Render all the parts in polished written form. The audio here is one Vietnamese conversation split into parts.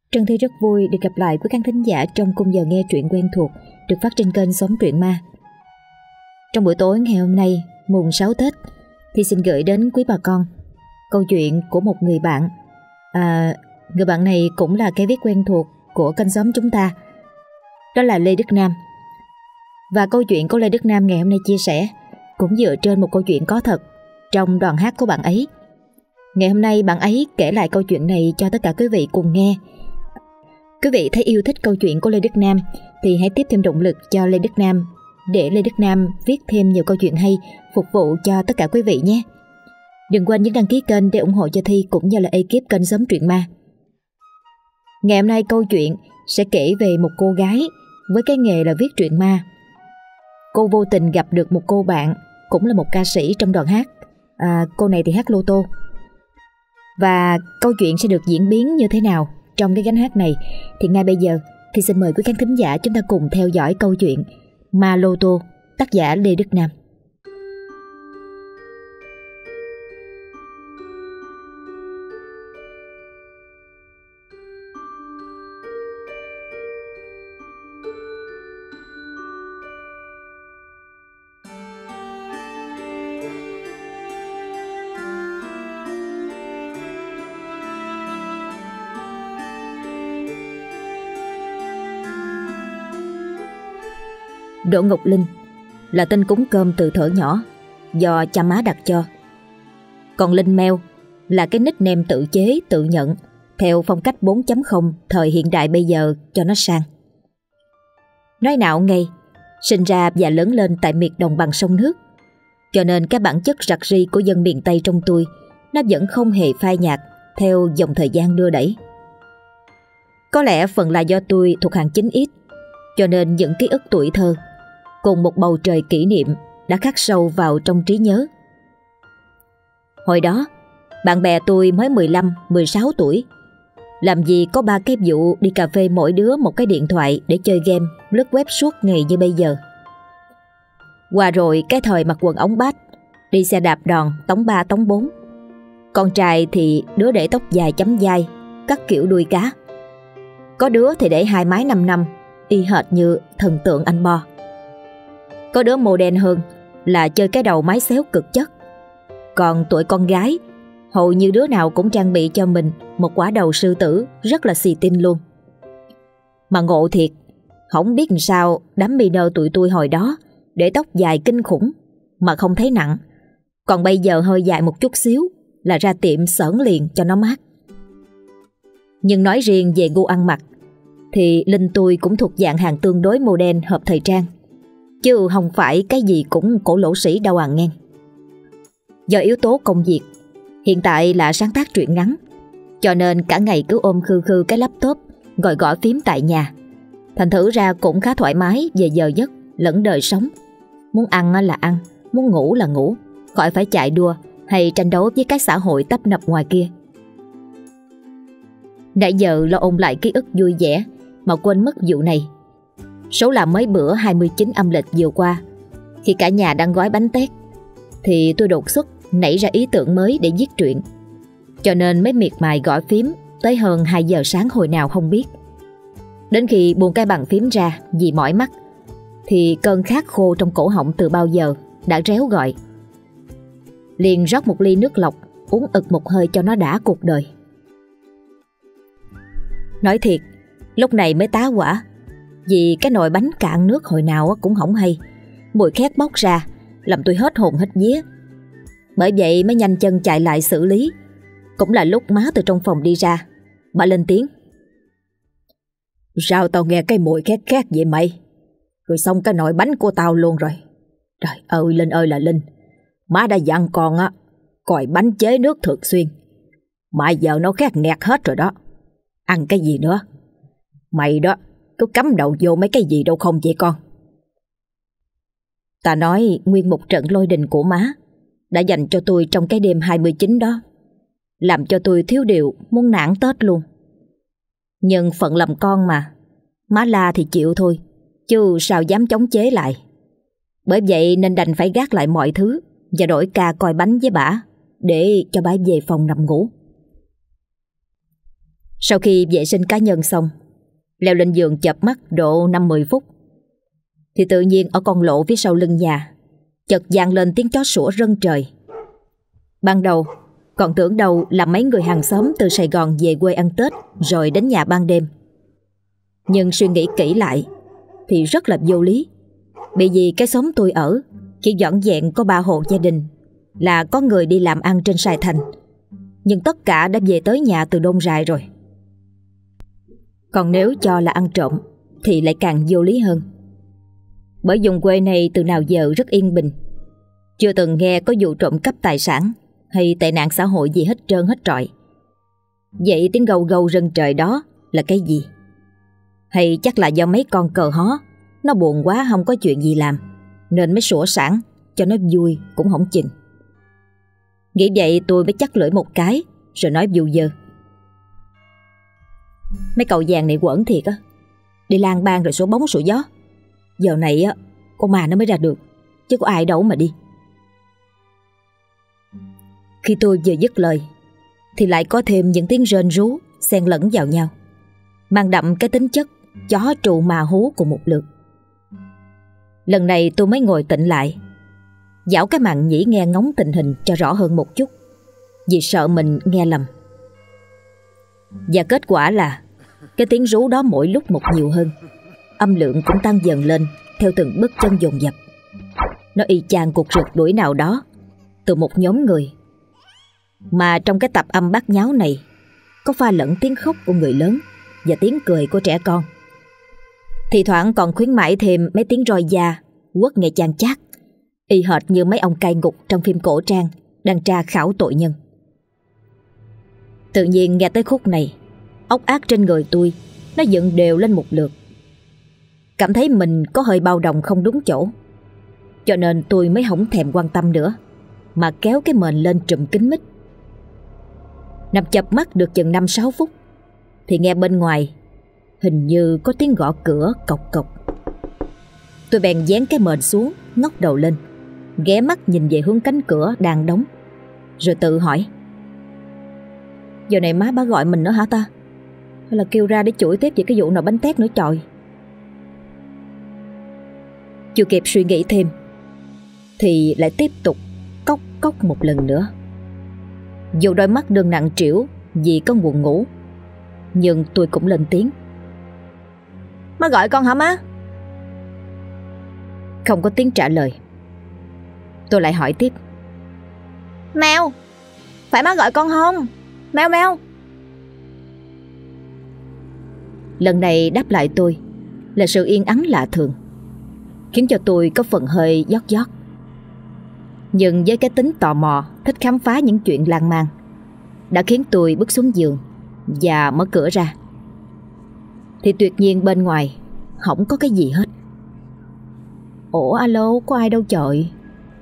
Trân Thi rất vui được gặp lại quý khán thính giả trong khung giờ nghe truyện quen thuộc được phát trên kênh Sống Truyện Ma. Trong buổi tối ngày hôm nay, mùng 6 Tết, thì xin gửi đến quý bà con câu chuyện của một người bạn. Người bạn này cũng là cái viết quen thuộc của kênh Sống chúng ta, đó là Lê Đức Nam. Và câu chuyện của Lê Đức Nam ngày hôm nay chia sẻ cũng dựa trên một câu chuyện có thật trong đoàn hát của bạn ấy. Ngày hôm nay bạn ấy kể lại câu chuyện này cho tất cả quý vị cùng nghe. Quý vị thấy yêu thích câu chuyện của Lê Đức Nam thì hãy tiếp thêm động lực cho Lê Đức Nam, để Lê Đức Nam viết thêm nhiều câu chuyện hay phục vụ cho tất cả quý vị nhé. Đừng quên nhấn đăng ký kênh để ủng hộ cho Thi cũng như là ekip kênh Sống Truyện Ma. Ngày hôm nay câu chuyện sẽ kể về một cô gái với cái nghề là viết truyện ma. Cô vô tình gặp được một cô bạn cũng là một ca sĩ trong đoàn hát. Cô này thì hát lô tô. Và câu chuyện sẽ được diễn biến như thế nào trong cái gánh hát này thì ngay bây giờ thì xin mời quý khán thính giả chúng ta cùng theo dõi câu chuyện Ma Lô Tô, tác giả Lê Đức Nam. Đỗ Ngọc Linh là tên cúng cơm từ thuở nhỏ do cha má đặt cho. Còn Linh Meo là cái nickname tự chế tự nhận theo phong cách 4.0 thời hiện đại bây giờ cho nó sang. Nói nào ngay, sinh ra và lớn lên tại miệt đồng bằng sông nước, cho nên cái bản chất rặt ri của dân miền Tây trong tôi nó vẫn không hề phai nhạt theo dòng thời gian đưa đẩy. Có lẽ phần là do tôi thuộc hàng 9X, cho nên những ký ức tuổi thơ cùng một bầu trời kỷ niệm đã khắc sâu vào trong trí nhớ. Hồi đó, bạn bè tôi mới 15, 16 tuổi, làm gì có 3 cái vụ đi cà phê mỗi đứa một cái điện thoại để chơi game, lướt web suốt ngày như bây giờ. Qua rồi cái thời mặc quần ống bát, đi xe đạp đòn tống 3 tống 4. Con trai thì đứa để tóc dài chấm vai, cắt kiểu đuôi cá. Có đứa thì để 2 mái 5 năm, y hệt như thần tượng anh Bo. Có đứa mô đen hơn là chơi cái đầu mái xéo cực chất. Còn tụi con gái hầu như đứa nào cũng trang bị cho mình một quả đầu sư tử rất là xì tin luôn. Mà ngộ thiệt, không biết làm sao đám miner tụi tôi hồi đó để tóc dài kinh khủng mà không thấy nặng. Còn bây giờ hơi dài một chút xíu là ra tiệm xởn liền cho nó mát. Nhưng nói riêng về gu ăn mặc thì Linh tôi cũng thuộc dạng hàng tương đối modern hợp thời trang, chứ không phải cái gì cũng cổ lỗ sĩ đâu ngang. Do yếu tố công việc, hiện tại là sáng tác truyện ngắn, cho nên cả ngày cứ ôm khư khư cái laptop gọi gõ phím tại nhà. Thành thử ra cũng khá thoải mái về giờ giấc lẫn đời sống. Muốn ăn là ăn, muốn ngủ là ngủ, khỏi phải chạy đua hay tranh đấu với cái xã hội tấp nập ngoài kia. Nãy giờ lo ôn lại ký ức vui vẻ mà quên mất vụ này. Số là mấy bữa 29 âm lịch vừa qua, khi cả nhà đang gói bánh tét, thì tôi đột xuất nảy ra ý tưởng mới để viết truyện. Cho nên mới miệt mài gõ phím tới hơn 2 giờ sáng hồi nào không biết. Đến khi buông cái bàn phím ra vì mỏi mắt, thì cơn khát khô trong cổ họng từ bao giờ đã réo gọi. Liền rót một ly nước lọc, uống ực một hơi cho nó đã cuộc đời. Nói thiệt, lúc này mới tá hỏa, vì cái nồi bánh cạn nước hồi nào cũng không hay. Mùi khét bốc ra làm tôi hết hồn hết vía. Bởi vậy mới nhanh chân chạy lại xử lý. Cũng là lúc má từ trong phòng đi ra, bà lên tiếng: "Sao tao nghe cái mùi khét khét vậy mày? Rồi xong cái nồi bánh của tao luôn rồi." Trời ơi Linh ơi là Linh, má đã dặn con á coi bánh chế nước thường xuyên, mà giờ nó khét nghẹt hết rồi đó. Ăn cái gì nữa? Mày đó cứ cắm đầu vô mấy cái gì đâu không vậy con? Ta nói nguyên một trận lôi đình của má đã dành cho tôi trong cái đêm 29 đó, làm cho tôi thiếu điều muốn nản Tết luôn. Nhưng phận làm con mà, má la thì chịu thôi, chứ sao dám chống chế lại. Bởi vậy nên đành phải gác lại mọi thứ và đổi ca coi bánh với bả để cho bả về phòng nằm ngủ. Sau khi vệ sinh cá nhân xong, leo lên giường chợp mắt độ 5-10 phút, thì tự nhiên ở con lộ phía sau lưng nhà chợt vang lên tiếng chó sủa rân trời. Ban đầu còn tưởng đâu là mấy người hàng xóm từ Sài Gòn về quê ăn Tết rồi đến nhà ban đêm. Nhưng suy nghĩ kỹ lại thì rất là vô lý. Bởi vì cái xóm tôi ở chỉ vỏn vẹn có 3 hộ gia đình là có người đi làm ăn trên Sài Thành, nhưng tất cả đã về tới nhà từ đôn rại rồi. Còn nếu cho là ăn trộm thì lại càng vô lý hơn. Bởi vùng quê này từ nào giờ rất yên bình, chưa từng nghe có vụ trộm cắp tài sản hay tệ nạn xã hội gì hết trơn hết trọi. Vậy tiếng gâu gâu rân trời đó là cái gì? Hay chắc là do mấy con cờ hó nó buồn quá không có chuyện gì làm nên mới sủa sảng cho nó vui cũng không chừng. Nghĩ vậy tôi mới chắc lưỡi một cái rồi nói vu vơ: mấy cậu vàng này quẩn thiệt á, đi lang bang rồi số bóng sủa gió. Giờ này á con ma nó mới ra được, chứ có ai đâu mà đi. Khi tôi vừa dứt lời thì lại có thêm những tiếng rên rú xen lẫn vào nhau, mang đậm cái tính chất chó trù mà hú cùng một lượt. Lần này tôi mới ngồi tịnh lại, dảo cái màn nhĩ nghe ngóng tình hình cho rõ hơn một chút, vì sợ mình nghe lầm. Và kết quả là cái tiếng rú đó mỗi lúc một nhiều hơn, âm lượng cũng tăng dần lên theo từng bước chân dồn dập. Nó y chang cuộc rượt đuổi nào đó từ một nhóm người, mà trong cái tập âm bát nháo này có pha lẫn tiếng khóc của người lớn và tiếng cười của trẻ con. Thì thoảng còn khuyến mãi thêm mấy tiếng roi da quất nghe chan chát, y hệt như mấy ông cai ngục trong phim cổ trang đang tra khảo tội nhân. Tự nhiên nghe tới khúc này, ốc ác trên người tôi nó dựng đều lên một lượt. Cảm thấy mình có hơi bao đồng không đúng chỗ, cho nên tôi mới không thèm quan tâm nữa, mà kéo cái mền lên trùm kín mít. Nằm chợp mắt được chừng 5-6 phút thì nghe bên ngoài hình như có tiếng gõ cửa cộc cộc. Tôi bèn dán cái mền xuống, ngóc đầu lên, ghé mắt nhìn về hướng cánh cửa đang đóng, rồi tự hỏi: giờ này má bá gọi mình nữa hả ta? Hay là kêu ra để chửi tiếp về cái vụ nào bánh tét nữa trời? Chưa kịp suy nghĩ thêm thì lại tiếp tục cốc cốc một lần nữa. Dù đôi mắt đương nặng trĩu vì có buồn ngủ, nhưng tôi cũng lên tiếng: má gọi con hả má? Không có tiếng trả lời. Tôi lại hỏi tiếp: Mèo, phải má gọi con không? Mèo mèo. Lần này đáp lại tôi là sự yên ắng lạ thường, khiến cho tôi có phần hơi giót giót. Nhưng với cái tính tò mò, thích khám phá những chuyện lan man, đã khiến tôi bước xuống giường và mở cửa ra. Thì tuyệt nhiên bên ngoài không có cái gì hết. Ủa alo, có ai đâu trời?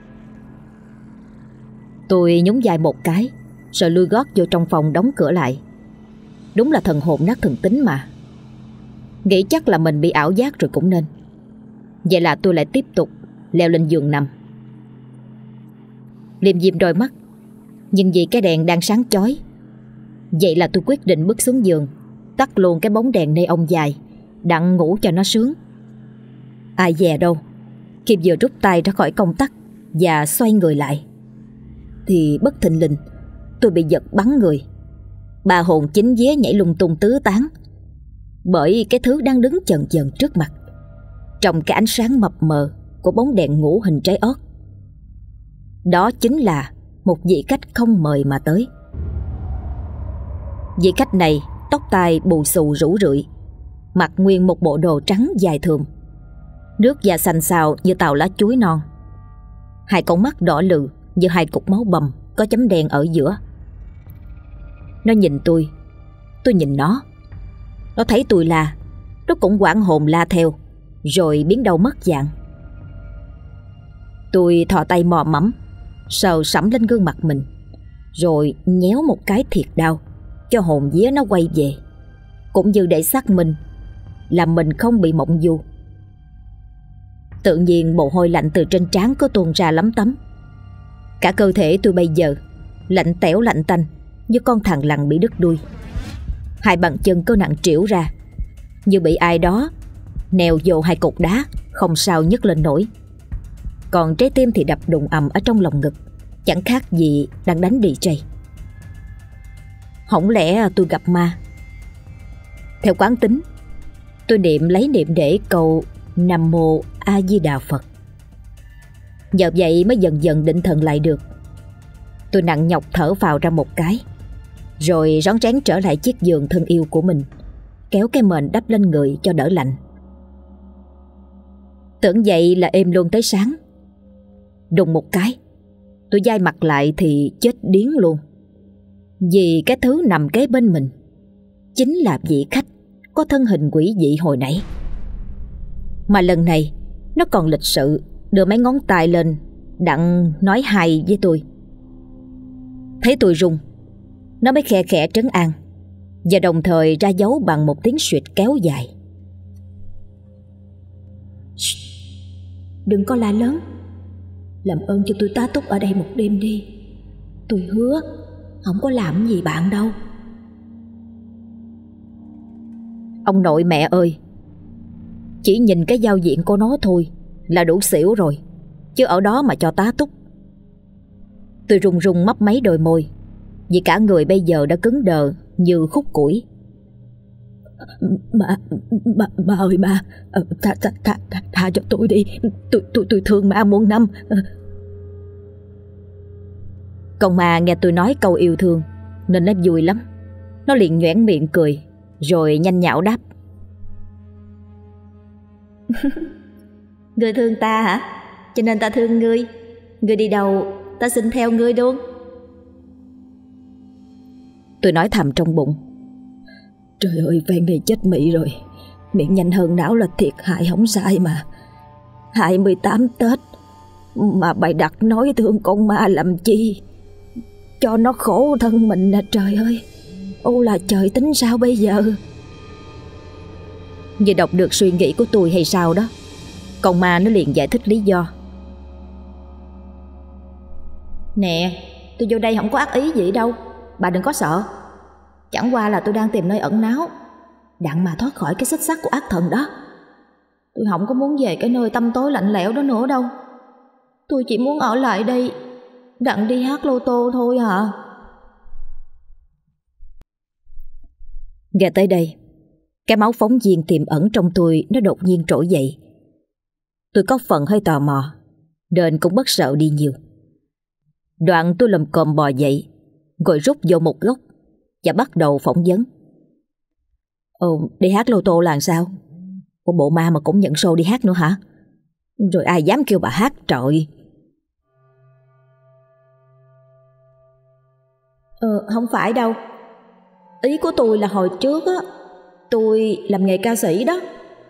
Tôi nhún vai một cái rồi lui gót vô trong phòng đóng cửa lại. Đúng là thần hồn nát thần tính mà. Nghĩ chắc là mình bị ảo giác rồi cũng nên. Vậy là tôi lại tiếp tục leo lên giường nằm. Liêm diêm đôi mắt, nhưng vì cái đèn đang sáng chói, vậy là tôi quyết định bước xuống giường, tắt luôn cái bóng đèn neon dài, đặng ngủ cho nó sướng. Ai dè đâu, khi vừa rút tay ra khỏi công tắc và xoay người lại thì bất thình lình tôi bị giật bắn người. Ba hồn chính vía nhảy lung tung tứ tán bởi cái thứ đang đứng chần chần trước mặt, trong cái ánh sáng mập mờ của bóng đèn ngủ hình trái ớt. Đó chính là một vị khách không mời mà tới. Vị khách này tóc tai bù xù rủ rượi, mặc nguyên một bộ đồ trắng dài thườm, nước da xanh xao như tàu lá chuối non, hai con mắt đỏ lừ như hai cục máu bầm có chấm đen ở giữa. Nó nhìn tôi nhìn nó. Nó thấy tôi la, nó cũng hoảng hồn la theo, rồi biến đâu mất dạng. Tôi thò tay mò mẫm sờ sẫm lên gương mặt mình, rồi nhéo một cái thiệt đau cho hồn vía nó quay về, cũng như để xác minh là mình không bị mộng du. Tự nhiên mồ hôi lạnh từ trên trán có tuôn ra lấm tấm. Cả cơ thể tôi bây giờ lạnh tẻo lạnh tanh như con thằn lằn bị đứt đuôi. Hai bàn chân có nặng trĩu ra, như bị ai đó nèo vô hai cục đá, không sao nhấc lên nổi. Còn trái tim thì đập đùng ầm ở trong lòng ngực, chẳng khác gì đang đánh DJ. Hổng lẽ tôi gặp ma? Theo quán tính, tôi niệm lấy niệm để câu Nam Mô A Di Đà Phật. Nhờ vậy mới dần dần định thần lại được. Tôi nặng nhọc thở vào ra một cái, rồi rón rén trở lại chiếc giường thân yêu của mình, kéo cái mền đắp lên người cho đỡ lạnh. Tưởng vậy là êm luôn tới sáng. Đùng một cái, tôi dai mặt lại thì chết điếng luôn. Vì cái thứ nằm kế bên mình chính là vị khách có thân hình quỷ dị hồi nãy. Mà lần này nó còn lịch sự đưa mấy ngón tay lên đặng nói hay với tôi. Thấy tôi run, nó mới khe khẽ trấn an, và đồng thời ra dấu bằng một tiếng suýt kéo dài. Đừng có la lớn, làm ơn cho tôi tá túc ở đây một đêm đi. Tôi hứa không có làm gì bạn đâu. Ông nội mẹ ơi, chỉ nhìn cái giao diện của nó thôi là đủ xỉu rồi, chứ ở đó mà cho tá túc. Tôi run run mấp máy đôi môi, vì cả người bây giờ đã cứng đờ như khúc củi. Bà ơi bà, tha cho tôi đi, tôi thương ma muôn năm. Con ma nghe tôi nói câu yêu thương nên nó vui lắm. Nó liền nhoẻn miệng cười, rồi nhanh nhảu đáp. Ngươi thương ta hả? Cho nên ta thương ngươi. Ngươi đi đâu ta xin theo ngươi luôn. Tôi nói thầm trong bụng. Trời ơi, phen này chết mị rồi. Miệng nhanh hơn não là thiệt hại không sai mà. 28 Tết mà bày đặt nói thương con ma làm chi? Cho nó khổ thân mình nè trời ơi. Ô là trời, tính sao bây giờ? Như đọc được suy nghĩ của tôi hay sao đó, con ma nó liền giải thích lý do. Nè, tôi vô đây không có ác ý gì đâu, bà đừng có sợ. Chẳng qua là tôi đang tìm nơi ẩn náu, đặng mà thoát khỏi cái xích sắt của ác thần đó. Tôi không có muốn về cái nơi tăm tối lạnh lẽo đó nữa đâu. Tôi chỉ muốn ở lại đây đặng đi hát lô tô thôi hả? Nghe tới đây, cái máu phóng viên tiềm ẩn trong tôi nó đột nhiên trỗi dậy. Tôi có phần hơi tò mò nên cũng bớt sợ đi nhiều. Đoạn tôi lầm cồm bò dậy, rồi rút vô một góc và bắt đầu phỏng vấn. Đi hát lô tô là sao? Bộ ma mà cũng nhận show đi hát nữa hả? Rồi ai dám kêu bà hát trời? Không phải đâu. Ý của tôi là hồi trước á, tôi làm nghề ca sĩ đó.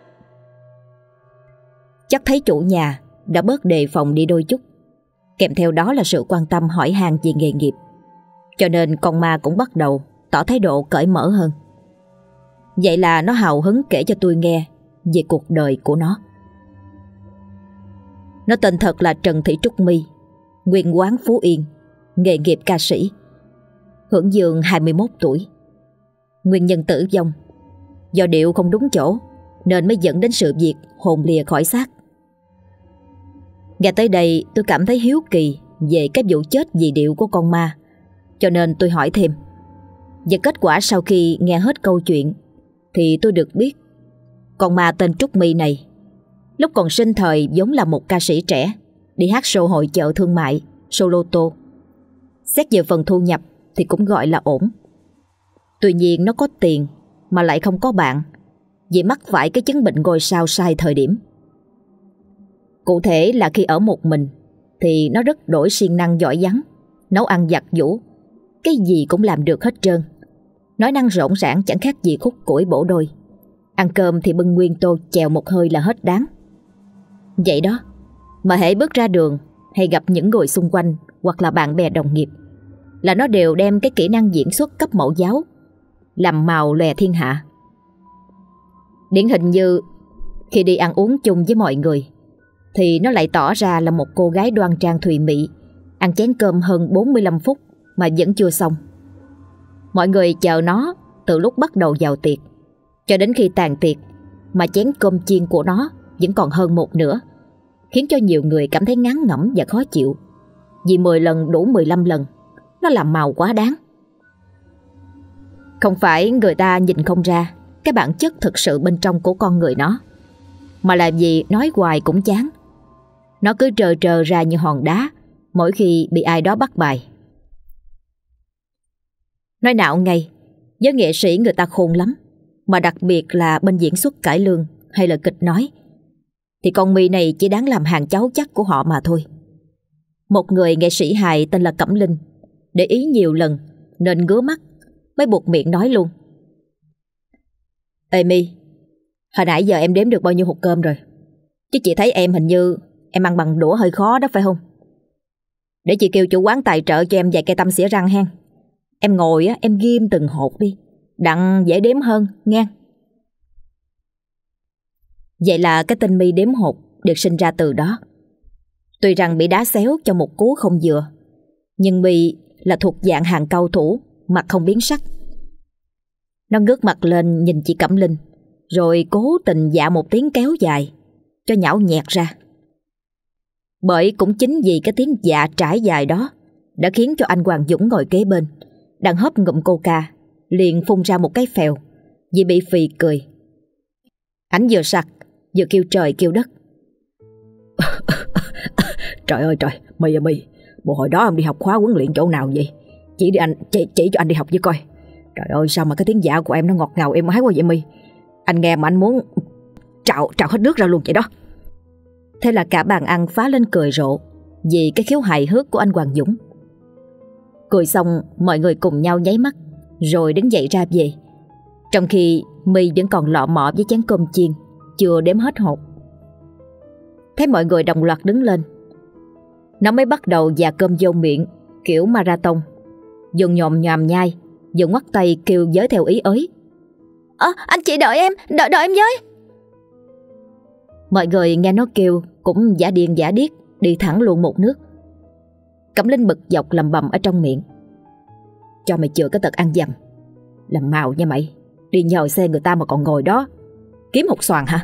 Chắc thấy chủ nhà đã bớt đề phòng đi đôi chút, kèm theo đó là sự quan tâm hỏi han về nghề nghiệp, cho nên con ma cũng bắt đầu tỏ thái độ cởi mở hơn. Vậy là nó hào hứng kể cho tôi nghe về cuộc đời của nó. Nó tên thật là Trần Thị Trúc My, nguyên quán Phú Yên, nghề nghiệp ca sĩ, hưởng dương 21 tuổi. Nguyên nhân tử vong do điệu không đúng chỗ nên mới dẫn đến sự việc hồn lìa khỏi xác. Nghe tới đây tôi cảm thấy hiếu kỳ về cái vụ chết vì điệu của con ma, cho nên tôi hỏi thêm. Và kết quả sau khi nghe hết câu chuyện thì tôi được biết con ma tên Trúc My này lúc còn sinh thời vốn là một ca sĩ trẻ, đi hát show hội chợ thương mại, show lô tô. Xét về phần thu nhập thì cũng gọi là ổn. Tuy nhiên nó có tiền mà lại không có bạn, vì mắc phải cái chứng bệnh ngôi sao sai thời điểm. Cụ thể là khi ở một mình thì nó rất đổi siêng năng giỏi vắng, nấu ăn giặt giũ, cái gì cũng làm được hết trơn. Nói năng rỗng rãng chẳng khác gì khúc củi bổ đôi. Ăn cơm thì bưng nguyên tô chèo một hơi là hết đáng. Vậy đó, mà hễ bước ra đường hay gặp những người xung quanh hoặc là bạn bè đồng nghiệp là nó đều đem cái kỹ năng diễn xuất cấp mẫu giáo làm màu lòe thiên hạ. Điển hình như khi đi ăn uống chung với mọi người thì nó lại tỏ ra là một cô gái đoan trang thùy mị, ăn chén cơm hơn 45 phút mà vẫn chưa xong. Mọi người chờ nó từ lúc bắt đầu vào tiệc cho đến khi tàn tiệc, mà chén cơm chiên của nó vẫn còn hơn một nửa, khiến cho nhiều người cảm thấy ngán ngẩm và khó chịu. Vì 10 lần đủ 15 lần, nó làm màu quá đáng. Không phải người ta nhìn không ra cái bản chất thực sự bên trong của con người nó, mà là vì nói hoài cũng chán. Nó cứ trờ trờ ra như hòn đá mỗi khi bị ai đó bắt bài. Nói nạo ngay, với nghệ sĩ người ta khôn lắm, mà đặc biệt là bên diễn xuất cải lương hay là kịch nói, thì con My này chỉ đáng làm hàng cháu chắc của họ mà thôi. Một người nghệ sĩ hài tên là Cẩm Linh để ý nhiều lần nên ngứa mắt, mới buộc miệng nói luôn: Ê My, hồi nãy giờ em đếm được bao nhiêu hộp cơm rồi? Chứ chị thấy em hình như em ăn bằng đũa hơi khó đó phải không? Để chị kêu chủ quán tài trợ cho em vài cây tăm xỉa răng hen. Em ngồi á, em ghim từng hột đi, đặng dễ đếm hơn nghe. Vậy là cái tên My đếm hột được sinh ra từ đó. Tuy rằng bị đá xéo cho một cú không vừa, nhưng My là thuộc dạng hàng cao thủ, mặt không biến sắc. Nó ngước mặt lên nhìn chị Cẩm Linh, rồi cố tình dạ một tiếng kéo dài cho nhão nhẹt ra. Bởi cũng chính vì cái tiếng dạ trải dài đó đã khiến cho anh Hoàng Dũng ngồi kế bên đang hớp ngụm coca liền phun ra một cái phèo vì bị phì cười. Anh vừa sặc vừa kêu trời kêu đất. Trời ơi trời, My ơi My, bộ hồi đó ông đi học khóa huấn luyện chỗ nào vậy? Chỉ cho anh đi học với coi. Trời ơi, sao mà cái tiếng dạ của em nó ngọt ngào êm ái quá vậy My? Anh nghe mà anh muốn trào hết nước ra luôn vậy đó. Thế là cả bàn ăn phá lên cười rộ vì cái khiếu hài hước của anh Hoàng Dũng. Cười xong mọi người cùng nhau nháy mắt rồi đứng dậy ra về, trong khi My vẫn còn lọ mọ với chén cơm chiên chưa đếm hết hột. Thấy mọi người đồng loạt đứng lên, nó mới bắt đầu dà cơm vô miệng kiểu marathon, vừa nhòm nhòm nhai vừa ngoắt tay kêu giới theo ý ới. Anh chị đợi em với. Mọi người nghe nó kêu cũng giả điên giả điếc đi thẳng luôn một nước. Cẩm Linh bực dọc lầm bầm ở trong miệng: Cho mày chừa cái tật ăn dầm, làm màu nha mày. Đi nhờ xe người ta mà còn ngồi đó kiếm hột xoàn hả?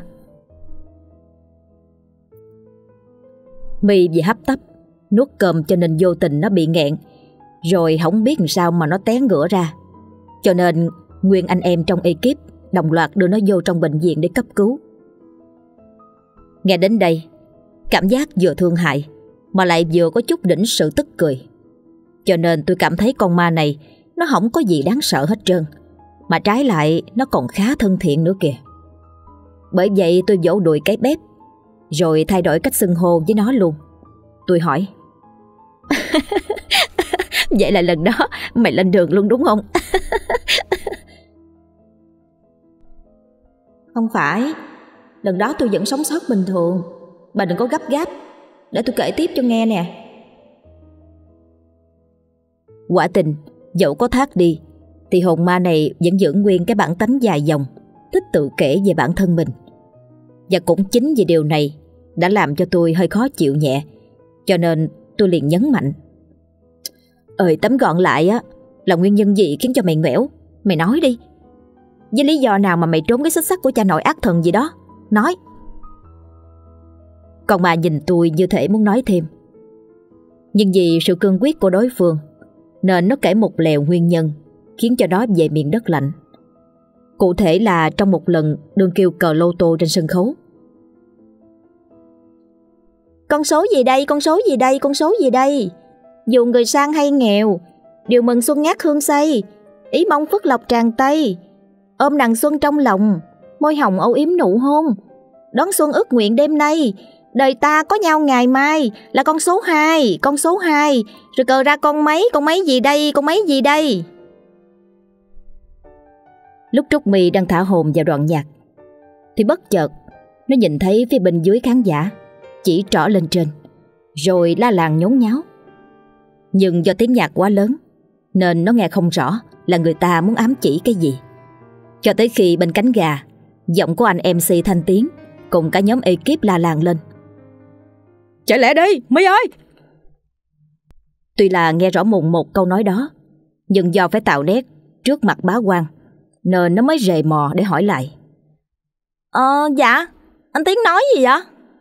My vì hấp tấp nuốt cơm cho nên vô tình nó bị nghẹn, rồi không biết làm sao mà nó té ngửa ra. Cho nên nguyên anh em trong ekip đồng loạt đưa nó vô trong bệnh viện để cấp cứu. Nghe đến đây, cảm giác vừa thương hại mà lại vừa có chút đỉnh sự tức cười. Cho nên tôi cảm thấy con ma này nó không có gì đáng sợ hết trơn, mà trái lại nó còn khá thân thiện nữa kìa. Bởi vậy tôi vỗ đùi cái bếp, rồi thay đổi cách xưng hô với nó luôn. Tôi hỏi: Vậy là lần đó mày lên đường luôn đúng không? Không phải, lần đó tôi vẫn sống sót bình thường. Bà đừng có gấp gáp, để tôi kể tiếp cho nghe nè. Quả tình, dẫu có thác đi thì hồn ma này vẫn giữ nguyên cái bản tánh dài dòng, thích tự kể về bản thân mình. Và cũng chính vì điều này đã làm cho tôi hơi khó chịu nhẹ, cho nên tôi liền nhấn mạnh: Tóm gọn lại á, là nguyên nhân gì khiến cho mày nghẽo? Mày nói đi. Với lý do nào mà mày trốn cái xích sắt của cha nội ác thần gì đó? Nói. Còn mà nhìn tôi như thể muốn nói thêm, nhưng vì sự cương quyết của đối phương nên nó kể một lèo nguyên nhân khiến cho nó về miền đất lạnh. Cụ thể là trong một lần đương kêu cờ lô tô trên sân khấu. Con số gì đây, con số gì đây, con số gì đây? Dù người sang hay nghèo, đều mừng xuân ngát hương say, ý mong phước lộc tràn tay, ôm đằng xuân trong lòng, môi hồng âu yếm nụ hôn, đón xuân ước nguyện đêm nay, đời ta có nhau ngày mai, là con số 2, con số 2, rồi cờ ra con mấy gì đây, con mấy gì đây? Lúc Trúc My đang thả hồn vào đoạn nhạc thì bất chợt nó nhìn thấy phía bên dưới khán giả chỉ trỏ lên trên, rồi la làng nhốn nháo. Nhưng do tiếng nhạc quá lớn nên nó nghe không rõ là người ta muốn ám chỉ cái gì. Cho tới khi bên cánh gà, giọng của anh MC Thanh Tiến cùng cả nhóm ekip la làng lên: Chạy lẹ đi, My ơi! Tuy là nghe rõ mồn một câu nói đó, nhưng do phải tạo nét trước mặt bá quan nên nó mới rề mò để hỏi lại. Dạ, anh Tiến nói gì vậy?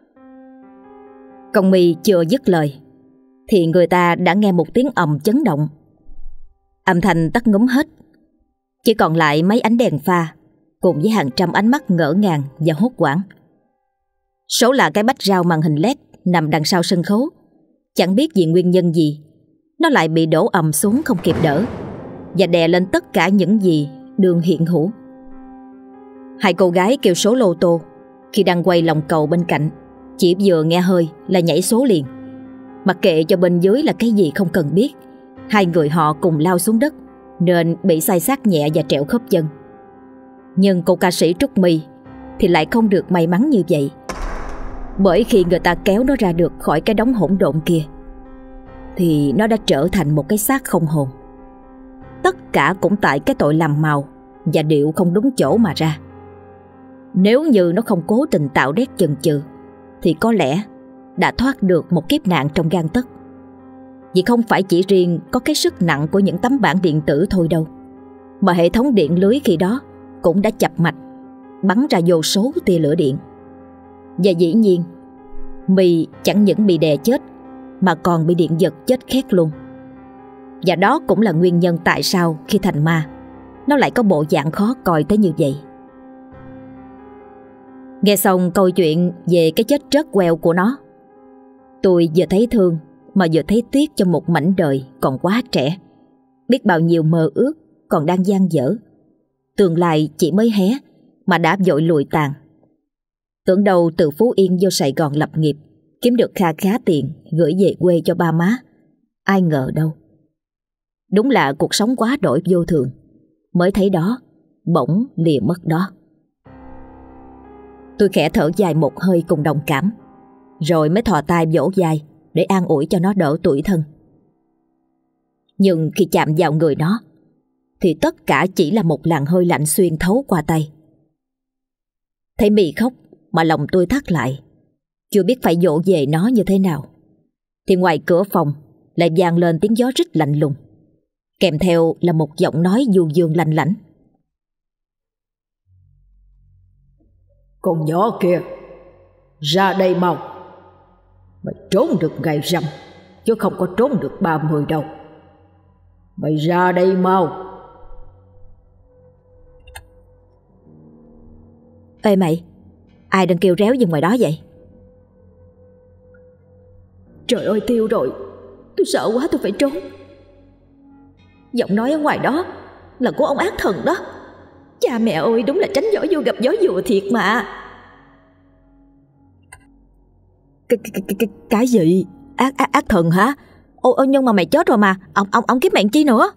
Con My chưa dứt lời thì người ta đã nghe một tiếng ầm chấn động. Âm thanh tắt ngúm hết, chỉ còn lại mấy ánh đèn pha cùng với hàng trăm ánh mắt ngỡ ngàng và hốt hoảng. Số là cái bách rau màn hình LED nằm đằng sau sân khấu, chẳng biết vì nguyên nhân gì nó lại bị đổ ầm xuống không kịp đỡ và đè lên tất cả những gì đường hiện hữu. Hai cô gái kêu số lô tô khi đang quay lòng cầu bên cạnh, chỉ vừa nghe hơi là nhảy số liền. Mặc kệ cho bên dưới là cái gì không cần biết, hai người họ cùng lao xuống đất nên bị sai sát nhẹ và trẹo khớp chân. Nhưng cô ca sĩ Trúc My thì lại không được may mắn như vậy, bởi khi người ta kéo nó ra được khỏi cái đống hỗn độn kia thì nó đã trở thành một cái xác không hồn. Tất cả cũng tại cái tội làm màu và điệu không đúng chỗ mà ra. Nếu như nó không cố tình tạo đét chần chừ thì có lẽ đã thoát được một kiếp nạn trong gang tấc. Vì không phải chỉ riêng có cái sức nặng của những tấm bảng điện tử thôi đâu, mà hệ thống điện lưới khi đó cũng đã chập mạch, bắn ra vô số tia lửa điện. Và dĩ nhiên My chẳng những bị đè chết mà còn bị điện giật chết khét luôn. Và đó cũng là nguyên nhân tại sao khi thành ma nó lại có bộ dạng khó coi tới như vậy. Nghe xong câu chuyện về cái chết rớt queo của nó, tôi vừa thấy thương mà vừa thấy tiếc cho một mảnh đời còn quá trẻ, biết bao nhiêu mơ ước còn đang dang dở, tương lai chỉ mới hé mà đã vội lùi tàn. Tưởng đâu từ Phú Yên vô Sài Gòn lập nghiệp, kiếm được kha khá tiền gửi về quê cho ba má. Ai ngờ đâu. Đúng là cuộc sống quá đổi vô thường, mới thấy đó bỗng lìa mất đó. Tôi khẽ thở dài một hơi cùng đồng cảm, rồi mới thò tay vỗ vai để an ủi cho nó đỡ tủi thân. Nhưng khi chạm vào người nó thì tất cả chỉ là một làn hơi lạnh xuyên thấu qua tay. Thấy My khóc mà lòng tôi thắt lại, chưa biết phải dỗ về nó như thế nào, thì ngoài cửa phòng lại vang lên tiếng gió rít lạnh lùng, kèm theo là một giọng nói du dương lanh lảnh. Con nhỏ kia, ra đây mau. Mày trốn được ngày rằm, chứ không có trốn được 30 đâu. Mày ra đây mau. Ê mày, ai đang kêu réo gì ngoài đó vậy? Trời ơi, tiêu rồi, tôi sợ quá tôi phải trốn. Giọng nói ở ngoài đó là của ông ác thần đó. Cha mẹ ơi, đúng là tránh gió vô gặp gió vừa thiệt mà. Cái gì? Ác thần hả? Ô, nhưng mà mày chết rồi mà, ông kiếm mạng chi nữa?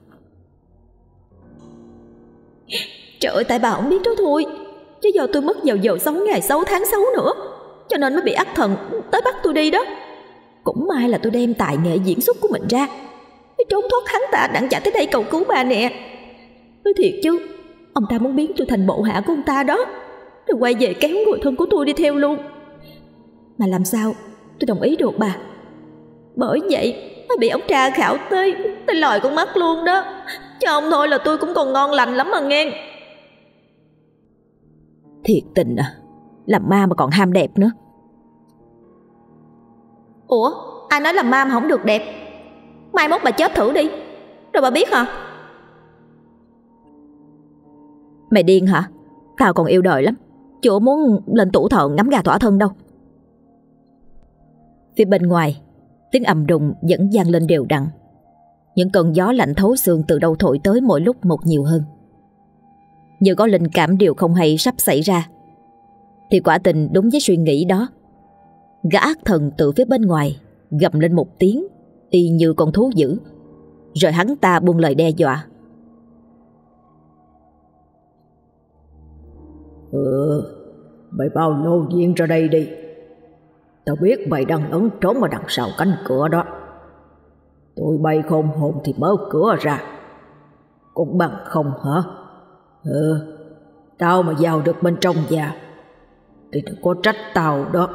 Trời ơi, tại bà không biết đó thôi, chứ do tôi mất vào giờ xấu, ngày xấu, tháng xấu nữa, cho nên mới bị ác thần tới bắt tôi đi đó. Cũng may là tôi đem tài nghệ diễn xuất của mình ra, mới trốn thoát hắn ta đặng chạy tới đây cầu cứu bà nè. Nói thiệt chứ, ông ta muốn biến tôi thành bộ hạ của ông ta đó, rồi quay về kéo người thân của tôi đi theo luôn. Mà làm sao tôi đồng ý được bà? Bởi vậy mới bị ông tra khảo tới lòi con mắt luôn đó. Cho ông thôi là tôi cũng còn ngon lành lắm mà nghe. Thiệt tình à, làm ma mà còn ham đẹp nữa. Ủa, ai nói làm ma mà không được đẹp? Mai mốt bà chết thử đi, rồi bà biết hả? Mày điên hả? Tao còn yêu đời lắm, chưa muốn lên tủ thờ ngắm gà tỏa thân đâu. Phía bên ngoài, tiếng ầm đùng vẫn vang lên đều đặn. Những cơn gió lạnh thấu xương từ đâu thổi tới mỗi lúc một nhiều hơn, như có linh cảm điều không hay sắp xảy ra. Thì quả tình đúng với suy nghĩ đó, gã ác thần từ phía bên ngoài gầm lên một tiếng y như con thú dữ, rồi hắn ta buông lời đe dọa. Mày bao lô viên ra đây đi. Tao biết mày đang ẩn trốn ở đằng sau cánh cửa đó. Tụi bay khôn hồn thì mở cửa ra, cũng bằng không hả? Tao mà vào được bên trong nhà thì đừng có trách tao đó.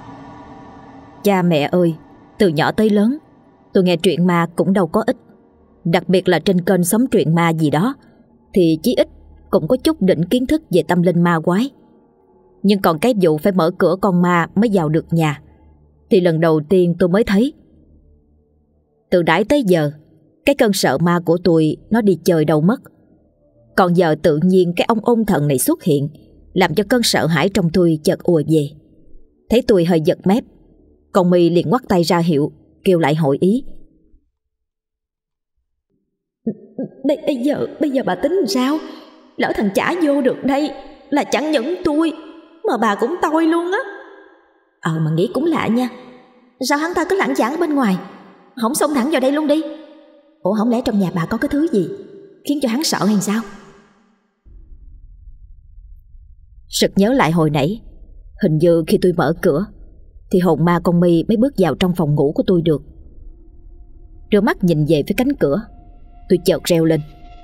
Cha mẹ ơi, từ nhỏ tới lớn tôi nghe truyện ma cũng đâu có ít, Đặc biệt là trên kênh Sống Truyện Ma gì đó thì chí ít cũng có chút đỉnh kiến thức về tâm linh ma quái. Nhưng còn cái vụ phải mở cửa con ma mới vào được nhà thì lần đầu tiên tôi mới thấy. Từ đãi tới giờ, cái cơn sợ ma của tôi nó đi chơi đâu mất. Còn giờ tự nhiên cái ông ôn thần này xuất hiện, làm cho cơn sợ hãi trong tôi chợt ùa về. Thấy tôi hơi giật mép, con My liền ngoắt tay ra hiệu, kêu lại hội ý. Bây giờ bà tính làm sao? Lỡ thằng chả vô được đây là chẳng những tôi mà bà cũng tôi luôn á. Mà nghĩ cũng lạ nha. Sao hắn ta cứ lảng vảng ở bên ngoài, không xông thẳng vào đây luôn đi? Ủa không lẽ trong nhà bà có cái thứ gì khiến cho hắn sợ hay sao? Sực nhớ lại hồi nãy, hình như khi tôi mở cửa thì hồn ma con My mới bước vào trong phòng ngủ của tôi được. Đưa mắt nhìn về phía cánh cửa, tôi chợt reo lên.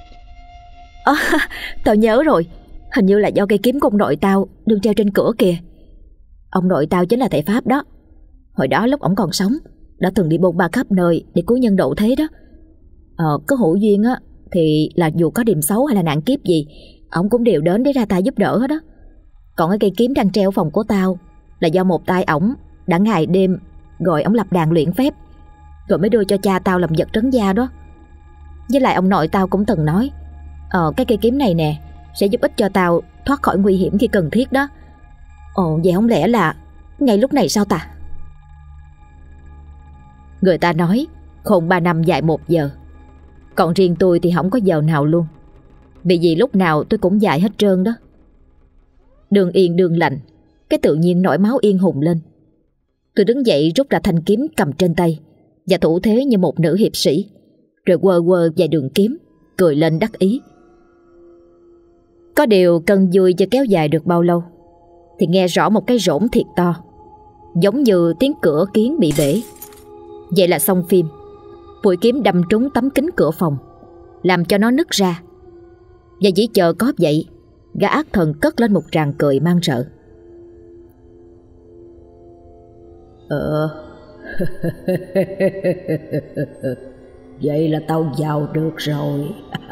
Tao nhớ rồi, hình như là do cây kiếm của ông nội tao đương treo trên cửa kìa. Ông nội tao chính là thầy Pháp đó. Hồi đó lúc ổng còn sống đã từng đi bôn ba khắp nơi để cứu nhân độ thế đó. Có hữu duyên á thì là dù có điềm xấu hay là nạn kiếp gì, ổng cũng đều đến để ra tay giúp đỡ hết đó. Còn cái cây kiếm đang treo ở phòng của tao là do một tay ổng đã ngày đêm gọi ổng lập đàn luyện phép, rồi mới đưa cho cha tao làm vật trấn gia đó. Với lại ông nội tao cũng từng nói cái cây kiếm này nè sẽ giúp ích cho tao thoát khỏi nguy hiểm khi cần thiết đó. Vậy không lẽ là ngay lúc này sao ta? Người ta nói khôn 3 năm dại 1 giờ, còn riêng tôi thì không có giờ nào luôn. Vì gì lúc nào tôi cũng dại hết trơn đó. Đường yên đường lành, cái tự nhiên nổi máu yên hùng lên. Tôi đứng dậy rút ra thanh kiếm cầm trên tay và thủ thế như một nữ hiệp sĩ, rồi quơ quơ vài đường kiếm, cười lên đắc ý. Có điều cơn vui chưa kéo dài được bao lâu thì nghe rõ một cái rỗng thiệt to, giống như tiếng cửa kiến bị bể. Vậy là xong phim. Mũi kiếm đâm trúng tấm kính cửa phòng, làm cho nó nứt ra. Và chỉ chờ có vậy, gã ác thần cất lên một tràng cười man rợ. Vậy là tao vào được rồi.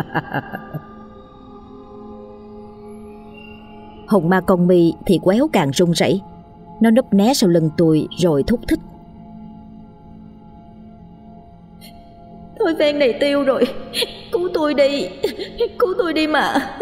Hồn ma con My thì quéo càng run rẩy. Nó núp né sau lưng tôi rồi thúc thích. Thôi phen này tiêu rồi, cứu tôi đi, cứu tôi đi mà.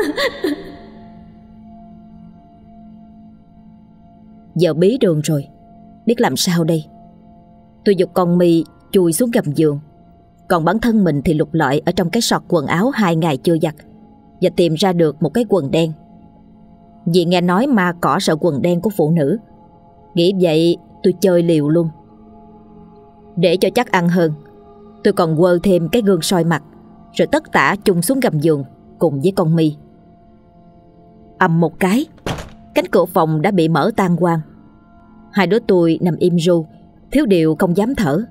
Giờ bí đường rồi, biết làm sao đây. Tôi giục con My chui xuống gầm giường, còn bản thân mình thì lục lọi ở trong cái sọt quần áo 2 ngày chưa giặt và tìm ra được một cái quần đen. Vì nghe nói ma cỏ sợ quần đen của phụ nữ, nghĩ vậy tôi chơi liều luôn. Để cho chắc ăn hơn, tôi còn quơ thêm cái gương soi mặt, rồi tất tả chung xuống gầm giường cùng với con My. Ầm một cái, cánh cửa phòng đã bị mở tan hoang. Hai đứa tôi nằm im ru, thiếu điều không dám thở.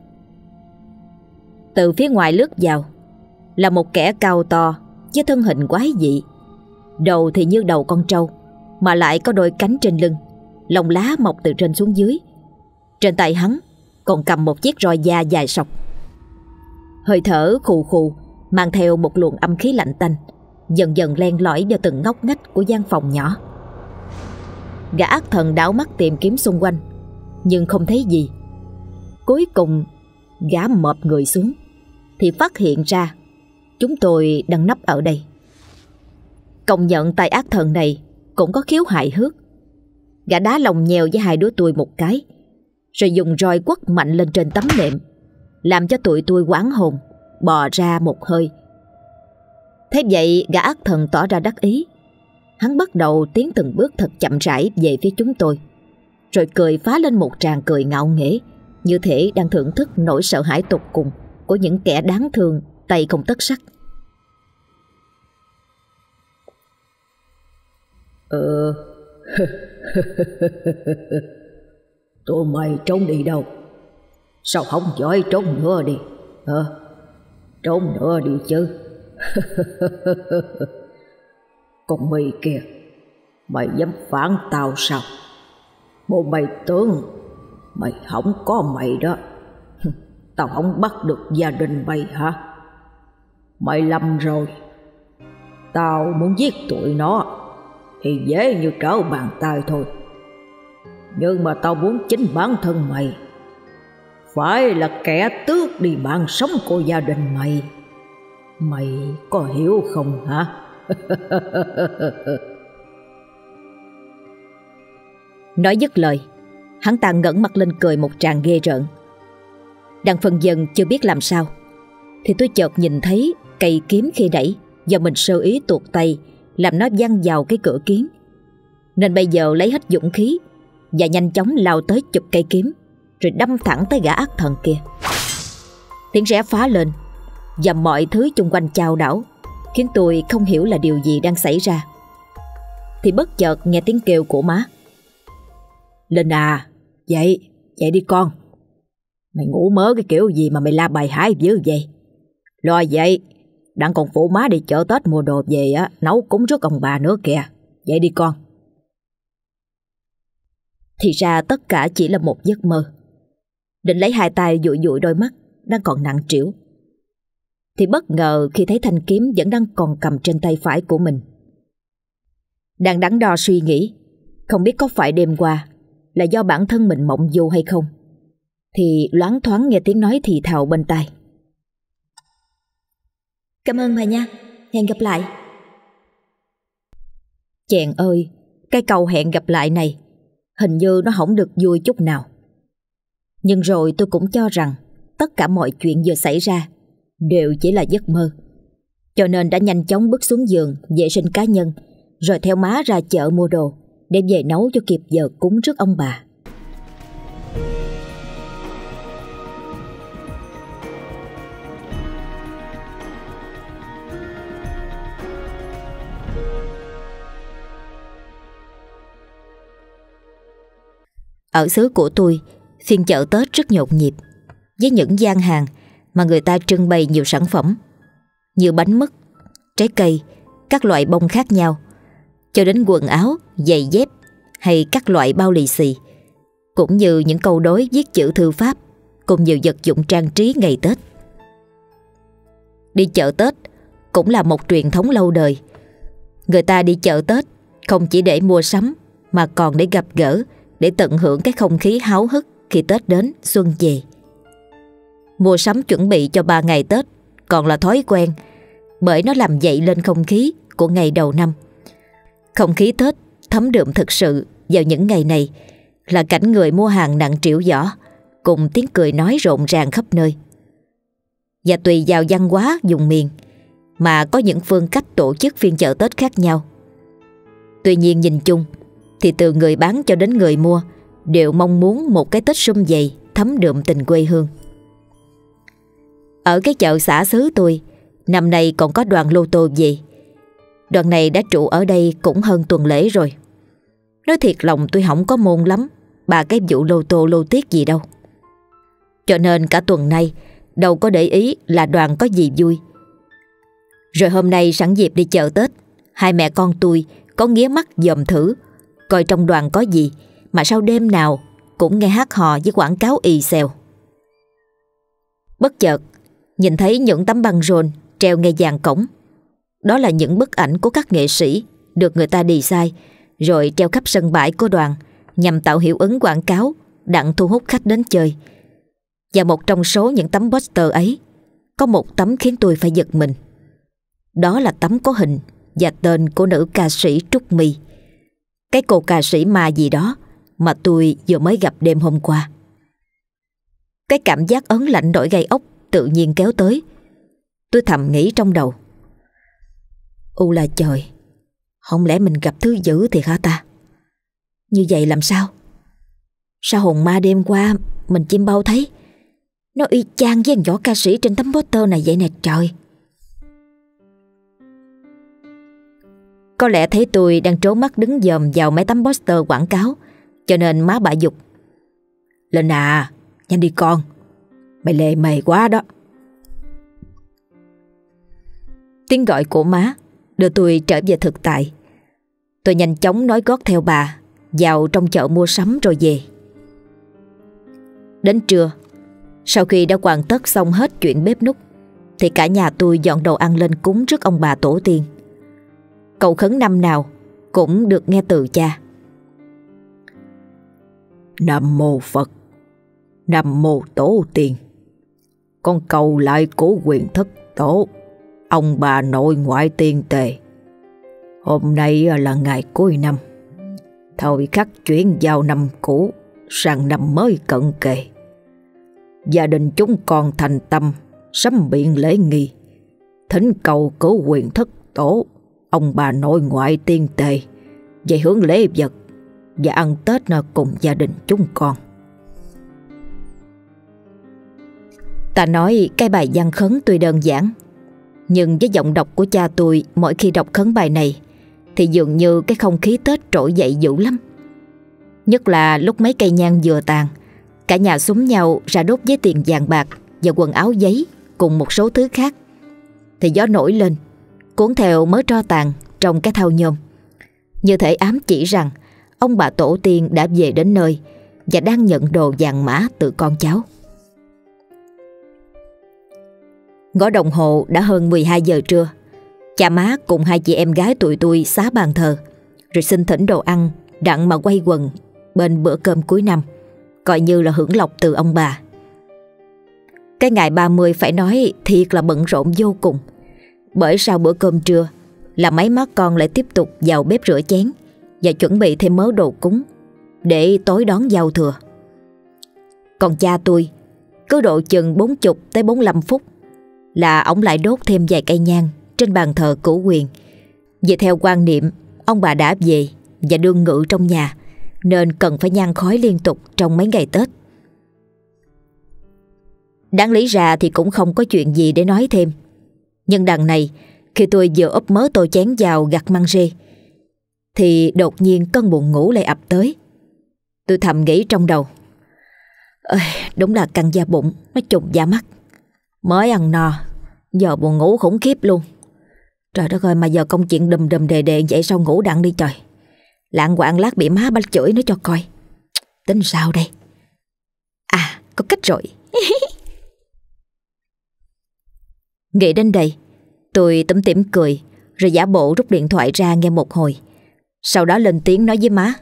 Từ phía ngoài lướt vào là một kẻ cao to với thân hình quái dị. Đầu thì như đầu con trâu, mà lại có đôi cánh trên lưng, lông lá mọc từ trên xuống dưới. Trên tay hắn còn cầm một chiếc roi da dài sọc. Hơi thở khù khù mang theo một luồng âm khí lạnh tanh, dần dần len lỏi vào từng ngóc ngách của gian phòng nhỏ. Gã ác thần đảo mắt tìm kiếm xung quanh, nhưng không thấy gì. Cuối cùng gã mọp người xuống thì phát hiện ra chúng tôi đang nấp ở đây. Công nhận tay ác thần này cũng có khiếu hài hước. Gã đá lòng nhèo với hai đứa tôi một cái, rồi dùng roi quất mạnh lên trên tấm nệm, làm cho tụi tôi hoảng hồn, bò ra một hơi. Thế vậy gã ác thần tỏ ra đắc ý. Hắn bắt đầu tiến từng bước thật chậm rãi về phía chúng tôi, rồi cười phá lên một tràng cười ngạo nghễ, như thể đang thưởng thức nỗi sợ hãi tột cùng của những kẻ đáng thương tay không tất sắt. Tụi mày trốn đi đâu? Sao không giỏi trốn nữa đi? Trốn nữa đi chứ. Con mày kìa, mày dám phản tao sao? Bộ mày tưởng mày không có mày đó, tao không bắt được gia đình mày hả? Mày lầm rồi. Tao muốn giết tụi nó thì dễ như trở bàn tay thôi. Nhưng mà tao muốn chính bản thân mày phải là kẻ tước đi mạng sống của gia đình mày. Mày có hiểu không hả? Nói dứt lời, hắn ta ngẩng mặt lên cười một tràng ghê rợn. Đang phân vân chưa biết làm sao thì tôi chợt nhìn thấy cây kiếm khi đẩy do mình sơ ý tuột tay làm nó văng vào cái cửa kiến, nên bây giờ lấy hết dũng khí và nhanh chóng lao tới chụp cây kiếm rồi đâm thẳng tới gã ác thần kia. Tiếng rẽ phá lên và mọi thứ chung quanh chao đảo, khiến tôi không hiểu là điều gì đang xảy ra. Thì bất chợt nghe tiếng kêu của má. Linh à, dậy đi con. Mày ngủ mớ cái kiểu gì mà mày la bài hái dữ vậy? Lo dậy, đang còn phụ má đi chợ Tết mua đồ về á, nấu cúng rước ông bà nữa kìa. Dậy đi con. Thì ra tất cả chỉ là một giấc mơ. Định lấy hai tay dụi dụi đôi mắt đang còn nặng trĩu thì bất ngờ khi thấy thanh kiếm vẫn đang còn cầm trên tay phải của mình. Đang đắn đo suy nghĩ không biết có phải đêm qua là do bản thân mình mộng du hay không, thì loáng thoáng nghe tiếng nói thì thào bên tai. Cảm ơn bà nha, hẹn gặp lại. Chèn ơi, cái câu hẹn gặp lại này hình như nó không được vui chút nào. Nhưng rồi tôi cũng cho rằng tất cả mọi chuyện vừa xảy ra đều chỉ là giấc mơ, cho nên đã nhanh chóng bước xuống giường vệ sinh cá nhân, rồi theo má ra chợ mua đồ để về nấu cho kịp giờ cúng rước ông bà. Ở xứ của tôi, phiên chợ Tết rất nhộn nhịp, với những gian hàng mà người ta trưng bày nhiều sản phẩm như bánh mứt, trái cây, các loại bông khác nhau, cho đến quần áo, giày dép hay các loại bao lì xì, cũng như những câu đối viết chữ thư pháp cùng nhiều vật dụng trang trí ngày Tết. Đi chợ Tết cũng là một truyền thống lâu đời. Người ta đi chợ Tết không chỉ để mua sắm mà còn để gặp gỡ, để tận hưởng cái không khí háo hức khi Tết đến xuân về. Mua sắm chuẩn bị cho 3 ngày Tết còn là thói quen, bởi nó làm dậy lên không khí của ngày đầu năm. Không khí Tết thấm đượm thực sự vào những ngày này là cảnh người mua hàng nặng trĩu giỏ cùng tiếng cười nói rộn ràng khắp nơi. Và tùy vào văn hóa vùng miền mà có những phương cách tổ chức phiên chợ Tết khác nhau. Tuy nhiên nhìn chung thì từ người bán cho đến người mua đều mong muốn một cái Tết sum vầy thấm đượm tình quê hương. Ở cái chợ xã xứ tôi, năm nay còn có đoàn lô tô về. Đoàn này đã trụ ở đây cũng hơn tuần lễ rồi. Nói thiệt lòng tôi không có môn lắm bà cái vụ lô tô lô tiết gì đâu. Cho nên cả tuần nay đâu có để ý là đoàn có gì vui. Rồi hôm nay sẵn dịp đi chợ Tết, hai mẹ con tôi có nghía mắt dòm thử coi trong đoàn có gì mà sao đêm nào cũng nghe hát hò với quảng cáo ì xèo. Bất chợt nhìn thấy những tấm băng rôn treo ngay dàn cổng. Đó là những bức ảnh của các nghệ sĩ được người ta design rồi treo khắp sân bãi của đoàn nhằm tạo hiệu ứng quảng cáo đặng thu hút khách đến chơi. Và một trong số những tấm poster ấy có một tấm khiến tôi phải giật mình. Đó là tấm có hình và tên của nữ ca sĩ Trúc My, cái cô ca sĩ ma gì đó mà tôi vừa mới gặp đêm hôm qua. Cái cảm giác ớn lạnh nổi gai ốc tự nhiên kéo tới. Tôi thầm nghĩ trong đầu, u là trời, không lẽ mình gặp thứ dữ thiệt hả ta? Như vậy làm sao? Sao hồn ma đêm qua mình chim bao thấy nó y chang với võ ca sĩ trên tấm poster này vậy nè trời. Có lẽ thấy tôi đang trố mắt đứng dòm vào mấy tấm poster quảng cáo, cho nên má bà giục: Lên à, nhanh đi con, mày lề mày quá đó. Tiếng gọi của má đưa tôi trở về thực tại. Tôi nhanh chóng nối gót theo bà vào trong chợ mua sắm rồi về. Đến trưa, sau khi đã hoàn tất xong hết chuyện bếp núc thì cả nhà tôi dọn đồ ăn lên cúng trước ông bà tổ tiên. Cầu khấn năm nào cũng được nghe từ cha. Nam mô Phật, Nam mô Tổ tiên. Con cầu lại của quyền thất tổ, ông bà nội ngoại tiên tề. Hôm nay là ngày cuối năm, thời khắc chuyển giao năm cũ sang năm mới cận kề. Gia đình chúng con thành tâm sắm biện lễ nghi, thỉnh cầu cứu quyền thất tổ, ông bà nội ngoại tiên tề về hướng lễ vật và ăn Tết cùng gia đình chúng con. Ta nói cái bài văn khấn tuy đơn giản, nhưng với giọng đọc của cha tôi mỗi khi đọc khấn bài này thì dường như cái không khí Tết trỗi dậy dữ lắm. Nhất là lúc mấy cây nhang vừa tàn, cả nhà xúm nhau ra đốt giấy tiền vàng bạc và quần áo giấy cùng một số thứ khác, thì gió nổi lên cuốn theo mớ tro tàn trong cái thau nhôm, như thể ám chỉ rằng ông bà tổ tiên đã về đến nơi và đang nhận đồ vàng mã từ con cháu. Ngó đồng hồ đã hơn 12 giờ trưa. Cha má cùng hai chị em gái tụi tôi xá bàn thờ, rồi xin thỉnh đồ ăn đặng mà quay quần bên bữa cơm cuối năm, coi như là hưởng lộc từ ông bà. Cái ngày 30 phải nói thiệt là bận rộn vô cùng, bởi sau bữa cơm trưa là mấy má con lại tiếp tục vào bếp rửa chén và chuẩn bị thêm mớ đồ cúng để tối đón giao thừa. Còn cha tôi cứ độ chừng 40 tới 45 phút là ông lại đốt thêm vài cây nhang trên bàn thờ cửu quyền. Vì theo quan niệm ông bà đã về và đương ngự trong nhà, nên cần phải nhang khói liên tục trong mấy ngày Tết. Đáng lý ra thì cũng không có chuyện gì để nói thêm, nhưng đằng này khi tôi vừa úp mớ tô chén vào gặt măng rê thì đột nhiên cơn buồn ngủ lại ập tới. Tôi thầm nghĩ trong đầu, đúng là căng da bụng nó trùng da mắt. Mới ăn no giờ buồn ngủ khủng khiếp luôn. Trời đất ơi, mà giờ công chuyện đùm đùm đề đề vậy sao ngủ đặng đi trời. Lạng quạng lát bị má bách chửi nó cho coi. Tính sao đây? À, có cách rồi. Nghĩ đến đây, tôi tủm tỉm cười rồi giả bộ rút điện thoại ra nghe một hồi. Sau đó lên tiếng nói với má.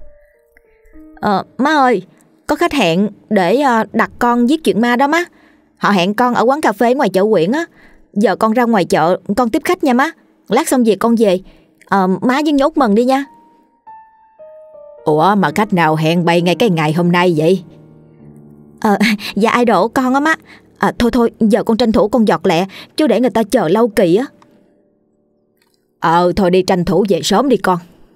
Má ơi, có khách hẹn để đặt con viết chuyện ma đó má. Họ hẹn con ở quán cà phê ngoài chợ Quyện á. Giờ con ra ngoài chợ con tiếp khách nha má. Lát xong việc con về. Má với nhốt mừng đi nha. Ủa mà khách nào hẹn bày ngay cái ngày hôm nay vậy? Dạ idol con á má. Thôi giờ con tranh thủ con giọt lẹ, chứ để người ta chờ lâu kỳ á. Thôi đi tranh thủ về sớm đi con.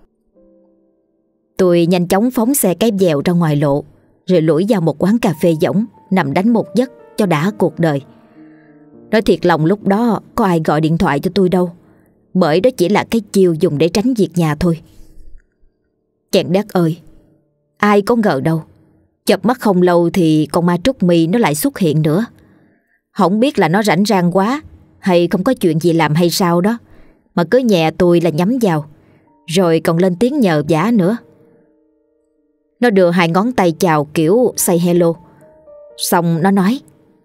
Tôi nhanh chóng phóng xe cái dèo ra ngoài lộ, rồi lủi vào một quán cà phê võng, nằm đánh một giấc cho đã cuộc đời. Nói thiệt lòng lúc đó có ai gọi điện thoại cho tôi đâu, bởi đó chỉ là cái chiêu dùng để tránh việc nhà thôi. Chàng đất ơi, ai có ngờ đâu, chợp mắt không lâu thì con ma Trúc Mi nó lại xuất hiện nữa. Không biết là nó rảnh rang quá hay không có chuyện gì làm hay sao đó, mà cứ nhẹ tôi là nhắm vào, rồi còn lên tiếng nhờ vả nữa. Nó đưa hai ngón tay chào kiểu say hello, xong nó nói: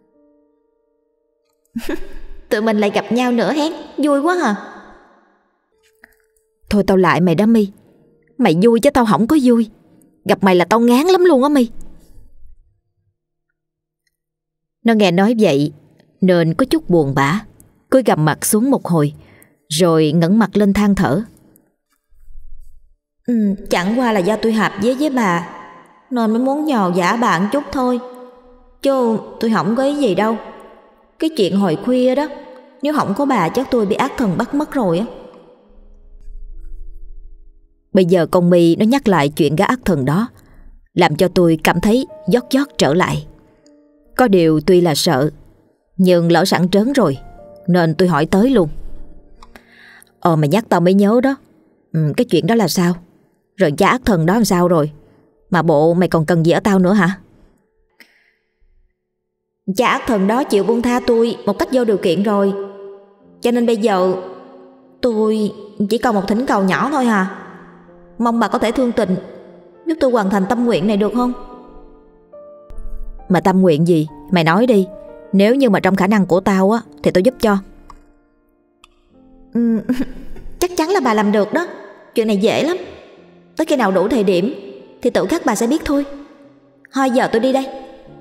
Tụi mình lại gặp nhau nữa hén, vui quá hả? Thôi tao lại mày đó Mi. Mày vui chứ tao không có vui. Gặp mày là tao ngán lắm luôn á Mi. Nó nghe nói vậy nên có chút buồn bã, cúi gằm mặt xuống một hồi, rồi ngẩng mặt lên than thở. Chẳng qua là do tôi hợp với bà, nên mới muốn nhờ vả bạn chút thôi, chứ tôi không có ý gì đâu. Cái chuyện hồi khuya đó, nếu không có bà chắc tôi bị ác thần bắt mất rồi á. Bây giờ con My nó nhắc lại chuyện gã ác thần đó, làm cho tôi cảm thấy giót trở lại. Có điều tuy là sợ, nhưng lỡ sẵn trớn rồi nên tôi hỏi tới luôn. Mày nhắc tao mới nhớ đó. Cái chuyện đó là sao? Rồi cha ác thần đó làm sao rồi? Mà bộ mày còn cần gì ở tao nữa hả? Cha ác thần đó chịu buông tha tôi một cách vô điều kiện rồi, cho nên bây giờ tôi chỉ còn một thỉnh cầu nhỏ thôi à. Mong bà có thể thương tình giúp tôi hoàn thành tâm nguyện này được không? Mà tâm nguyện gì? Mày nói đi. Nếu như mà trong khả năng của tao á thì tao giúp cho. Chắc chắn là bà làm được đó. Chuyện này dễ lắm. Tới khi nào đủ thời điểm thì tự khắc bà sẽ biết thôi. Thôi giờ tôi đi đây.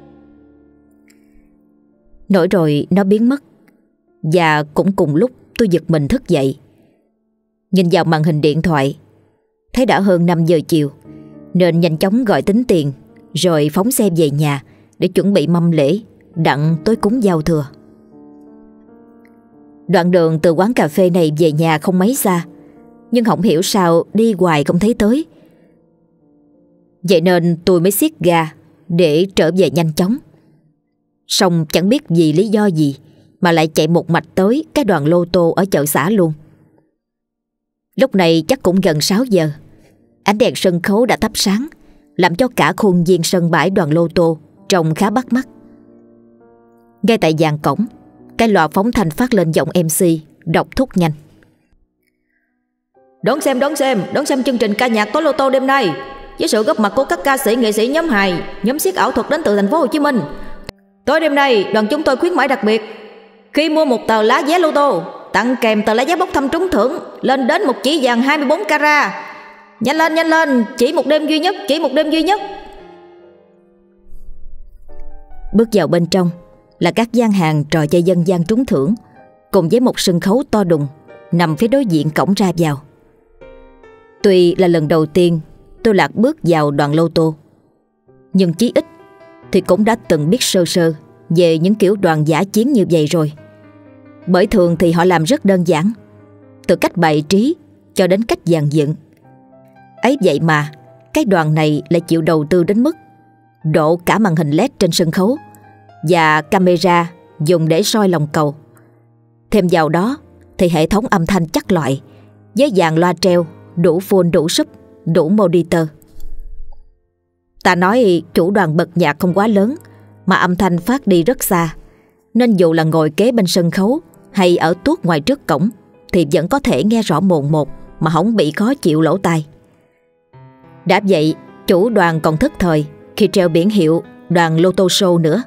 Nói rồi nó biến mất. Và cũng cùng lúc tôi giật mình thức dậy, nhìn vào màn hình điện thoại, thấy đã hơn 5 giờ chiều, nên nhanh chóng gọi tính tiền rồi phóng xe về nhà để chuẩn bị mâm lễ đặng tối cúng giao thừa. Đoạn đường từ quán cà phê này về nhà không mấy xa, nhưng không hiểu sao đi hoài không thấy tới. Vậy nên tôi mới siết ga để trở về nhanh chóng. Xong chẳng biết vì lý do gì mà lại chạy một mạch tới cái đoàn lô tô ở chợ xã luôn. Lúc này chắc cũng gần 6 giờ. Ánh đèn sân khấu đã thắp sáng, làm cho cả khuôn viên sân bãi đoàn lô tô trông khá bắt mắt. Ngay tại dàn cổng, cái loa phóng thanh phát lên giọng MC đọc thúc nhanh: Đón xem chương trình ca nhạc tối lô tô đêm nay, với sự góp mặt của các ca sĩ, nghệ sĩ nhóm hài, nhóm xiếc ảo thuật đến từ thành phố Hồ Chí Minh. Tối đêm nay, đoàn chúng tôi khuyến mãi đặc biệt. Khi mua một tờ lá vé lô tô, tặng kèm tờ lá vé bốc thăm trúng thưởng lên đến một chỉ vàng 24 carat. Nhanh lên, chỉ một đêm duy nhất. Bước vào bên trong là các gian hàng trò chơi dân gian trúng thưởng, cùng với một sân khấu to đùng nằm phía đối diện cổng ra vào. Tuy là lần đầu tiên tôi lạc bước vào đoàn lô tô, nhưng chí ít thì cũng đã từng biết sơ sơ về những kiểu đoàn dã chiến như vậy rồi. Bởi thường thì họ làm rất đơn giản, từ cách bày trí cho đến cách dàn dựng. Ấy vậy mà cái đoàn này lại chịu đầu tư đến mức độ cả màn hình LED trên sân khấu và camera dùng để soi lòng cầu. Thêm vào đó thì hệ thống âm thanh chắc loại với dàn loa treo đủ full, đủ sub, đủ monitor. Ta nói chủ đoàn bật nhạc không quá lớn mà âm thanh phát đi rất xa, nên dù là ngồi kế bên sân khấu hay ở tuốt ngoài trước cổng thì vẫn có thể nghe rõ mồn một mà không bị khó chịu lỗ tai. Đã vậy, chủ đoàn còn thức thời khi treo biển hiệu đoàn Lô Tô Show nữa.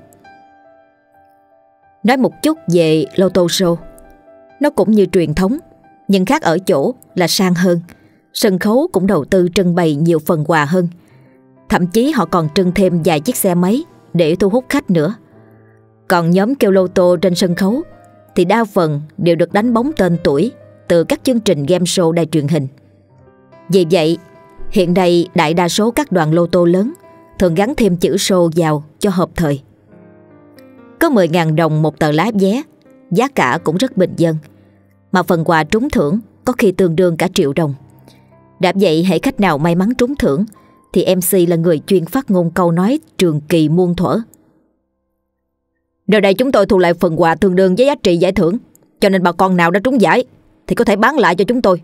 Nói một chút về Lô Tô Show, nó cũng như truyền thống, nhưng khác ở chỗ là sang hơn. Sân khấu cũng đầu tư trưng bày nhiều phần quà hơn. Thậm chí họ còn trưng thêm vài chiếc xe máy để thu hút khách nữa. Còn nhóm kêu lô tô trên sân khấu thì đa phần đều được đánh bóng tên tuổi từ các chương trình game show đài truyền hình. Vì vậy, hiện nay đại đa số các đoàn lô tô lớn thường gắn thêm chữ show vào cho hợp thời. Có 10.000 đồng một tờ lá vé, giá cả cũng rất bình dân, mà phần quà trúng thưởng có khi tương đương cả triệu đồng. Đã vậy, hễ khách nào may mắn trúng thưởng thì MC là người chuyên phát ngôn câu nói trường kỳ muôn thuở: Nơi đây chúng tôi thu lại phần quà tương đương với giá trị giải thưởng, cho nên bà con nào đã trúng giải thì có thể bán lại cho chúng tôi.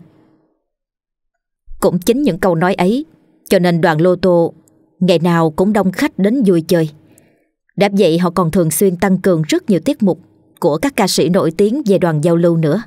Cũng chính những câu nói ấy cho nên đoàn lô tô ngày nào cũng đông khách đến vui chơi. Đã vậy, họ còn thường xuyên tăng cường rất nhiều tiết mục của các ca sĩ nổi tiếng về đoàn giao lưu nữa.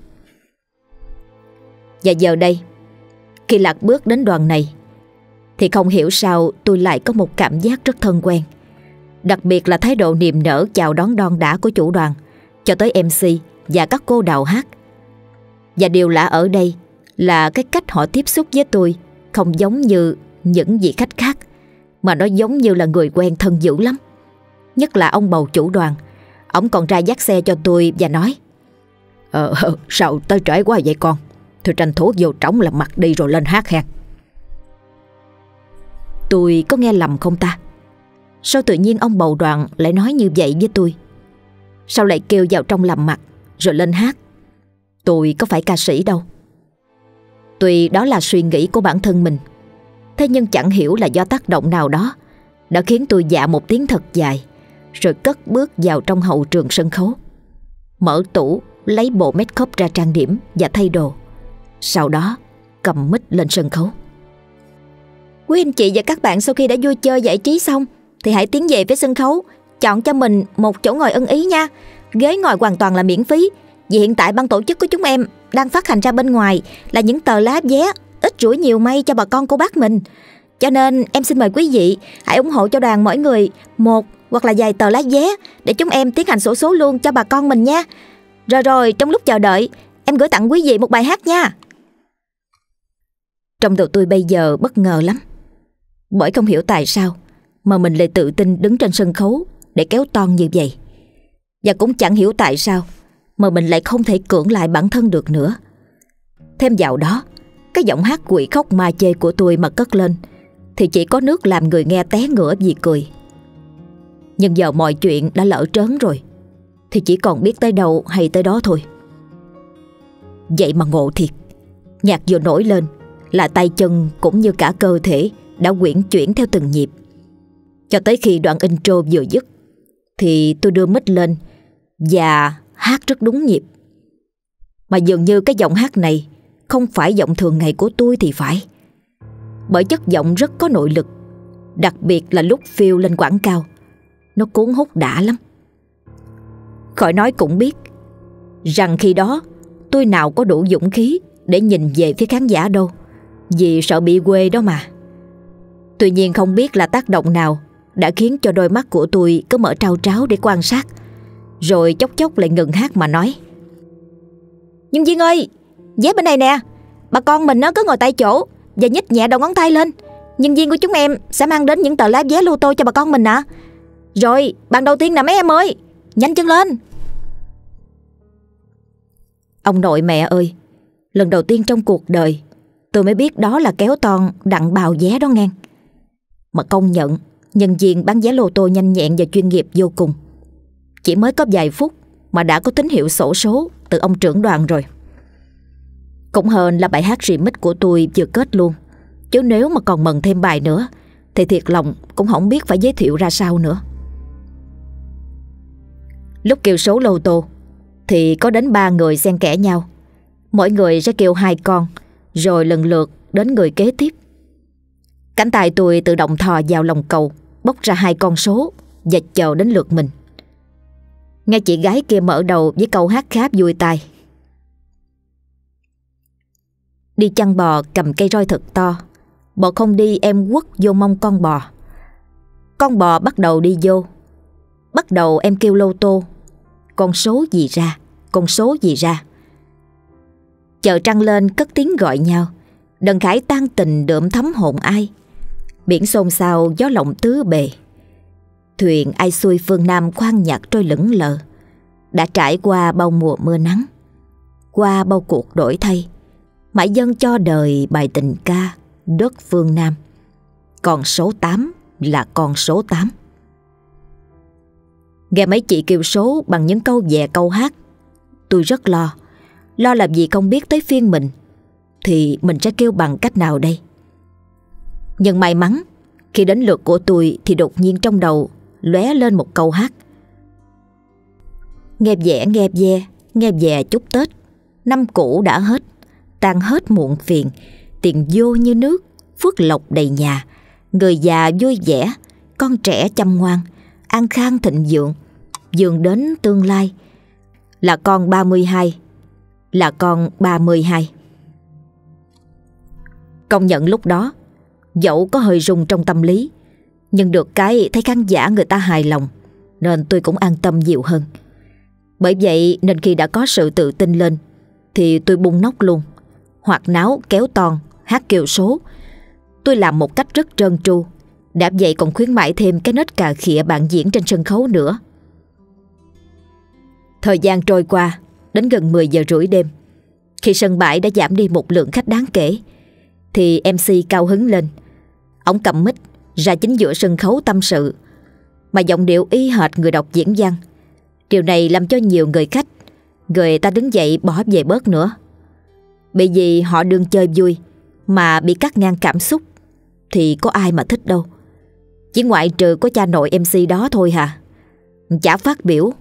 Và giờ đây, khi lạc bước đến đoàn này thì không hiểu sao tôi lại có một cảm giác rất thân quen. Đặc biệt là thái độ niềm nở chào đón đon đả của chủ đoàn cho tới MC và các cô đào hát. Và điều lạ ở đây là cái cách họ tiếp xúc với tôi không giống như những vị khách khác, mà nó giống như là người quen thân dữ lắm. Nhất là ông bầu chủ đoàn, ông còn ra dắt xe cho tôi và nói: Sao tới trễ quá vậy con? Thôi tranh thủ vô trống làm mặt đi rồi lên hát hen. Tôi có nghe lầm không ta? Sao tự nhiên ông bầu đoàn lại nói như vậy với tôi? Sao lại kêu vào trong làm mặt rồi lên hát? Tôi có phải ca sĩ đâu. Tuy đó là suy nghĩ của bản thân mình, thế nhưng chẳng hiểu là do tác động nào đó đã khiến tôi dạ một tiếng thật dài, rồi cất bước vào trong hậu trường sân khấu, mở tủ lấy bộ make up ra trang điểm và thay đồ, sau đó cầm mic lên sân khấu. Quý anh chị và các bạn sau khi đã vui chơi giải trí xong thì hãy tiến về phía sân khấu, chọn cho mình một chỗ ngồi ưng ý nha. Ghế ngồi hoàn toàn là miễn phí, vì hiện tại ban tổ chức của chúng em đang phát hành ra bên ngoài là những tờ lá vé ít rủi nhiều may cho bà con cô bác mình. Cho nên em xin mời quý vị hãy ủng hộ cho đoàn mỗi người 1, hoặc là vài tờ lá vé để chúng em tiến hành xổ số luôn cho bà con mình nha. Rồi trong lúc chờ đợi, em gửi tặng quý vị một bài hát nha. Trong đầu tôi bây giờ bất ngờ lắm, bởi không hiểu tại sao mà mình lại tự tin đứng trên sân khấu để kéo toan như vậy. Và cũng chẳng hiểu tại sao mà mình lại không thể cưỡng lại bản thân được nữa. Thêm vào đó, cái giọng hát quỷ khóc ma chê của tôi mà cất lên thì chỉ có nước làm người nghe té ngửa vì cười. Nhưng giờ mọi chuyện đã lỡ trớn rồi, thì chỉ còn biết tới đâu hay tới đó thôi. Vậy mà ngộ thiệt, nhạc vừa nổi lên là tay chân cũng như cả cơ thể đã uyển chuyển theo từng nhịp. Cho tới khi đoạn intro vừa dứt thì tôi đưa mic lên và hát rất đúng nhịp. Mà dường như cái giọng hát này không phải giọng thường ngày của tôi thì phải, bởi chất giọng rất có nội lực, đặc biệt là lúc phiêu lên quãng cao, nó cuốn hút đã lắm. Khỏi nói cũng biết rằng khi đó tôi nào có đủ dũng khí để nhìn về phía khán giả đâu, vì sợ bị quê đó mà. Tuy nhiên không biết là tác động nào đã khiến cho đôi mắt của tôi cứ mở trao tráo để quan sát, rồi chốc chốc lại ngừng hát mà nói: Nhân viên ơi, vé bên này nè, bà con mình nó cứ ngồi tại chỗ và nhích nhẹ đầu ngón tay lên. Nhân viên của chúng em sẽ mang đến những tờ lá vé lô tô cho bà con mình ạ. Rồi, bàn đầu tiên nè mấy em ơi, nhanh chân lên. Ông nội mẹ ơi, lần đầu tiên trong cuộc đời tôi mới biết đó là kéo toan đặng bào vé đó ngang. Mà công nhận nhân viên bán vé lô tô nhanh nhẹn và chuyên nghiệp vô cùng. Chỉ mới có vài phút mà đã có tín hiệu xổ số từ ông trưởng đoàn rồi. Cũng hên là bài hát remix của tôi vừa kết luôn, chứ nếu mà còn mần thêm bài nữa thì thiệt lòng cũng không biết phải giới thiệu ra sao nữa. Lúc kêu số lô tô thì có đến 3 người xen kẽ nhau, mỗi người sẽ kêu 2 con, rồi lần lượt đến người kế tiếp. Cánh tay tôi tự động thò vào lòng cầu, bốc ra 2 con số và chờ đến lượt mình. Nghe chị gái kia mở đầu với câu hát khá vui tai: Đi chăn bò cầm cây roi thật to, bò không đi em quất vô mông con bò. Con bò bắt đầu đi vô, bắt đầu em kêu lô tô, con số gì ra, con số gì ra. Chợ trăng lên cất tiếng gọi nhau, đần khải tan tình đượm thấm hồn ai. Biển xôn xao gió lộng tứ bề, thuyền ai xuôi phương Nam khoan nhạc trôi lững lờ. Đã trải qua bao mùa mưa nắng, qua bao cuộc đổi thay, mãi dâng cho đời bài tình ca đất phương Nam. Con số 8 là con số 8. Nghe mấy chị kêu số bằng những câu về câu hát, tôi rất lo. Lo là vì không biết tới phiên mình thì mình sẽ kêu bằng cách nào đây. Nhưng may mắn, khi đến lượt của tôi thì đột nhiên trong đầu lóe lên một câu hát: Nghe vẻ nghe ve, nghe về chúc Tết, năm cũ đã hết, tan hết muộn phiền, tiền vô như nước, phước lộc đầy nhà, người già vui vẻ, con trẻ chăm ngoan, an khang thịnh vượng, vươn đến tương lai. Là con 32, là con 32. Công nhận lúc đó dẫu có hơi rung trong tâm lý, nhưng được cái thấy khán giả người ta hài lòng, nên tôi cũng an tâm nhiều hơn. Bởi vậy nên khi đã có sự tự tin lên thì tôi bung nóc luôn, hoạt náo kéo toan, hát kêu số. Tôi làm một cách rất trơn tru, đã vậy còn khuyến mãi thêm cái nết cà khịa bạn diễn trên sân khấu nữa. Thời gian trôi qua, đến gần 10 giờ rưỡi đêm, khi sân bãi đã giảm đi một lượng khách đáng kể, thì MC cao hứng lên. Ông cầm mic ra chính giữa sân khấu tâm sự, mà giọng điệu y hệt người đọc diễn văn. Điều này làm cho nhiều người khách, người ta đứng dậy bỏ về bớt nữa. Bởi vì họ đương chơi vui mà bị cắt ngang cảm xúc thì có ai mà thích đâu. Chỉ ngoại trừ có cha nội MC đó thôi hả. Chả phát biểu: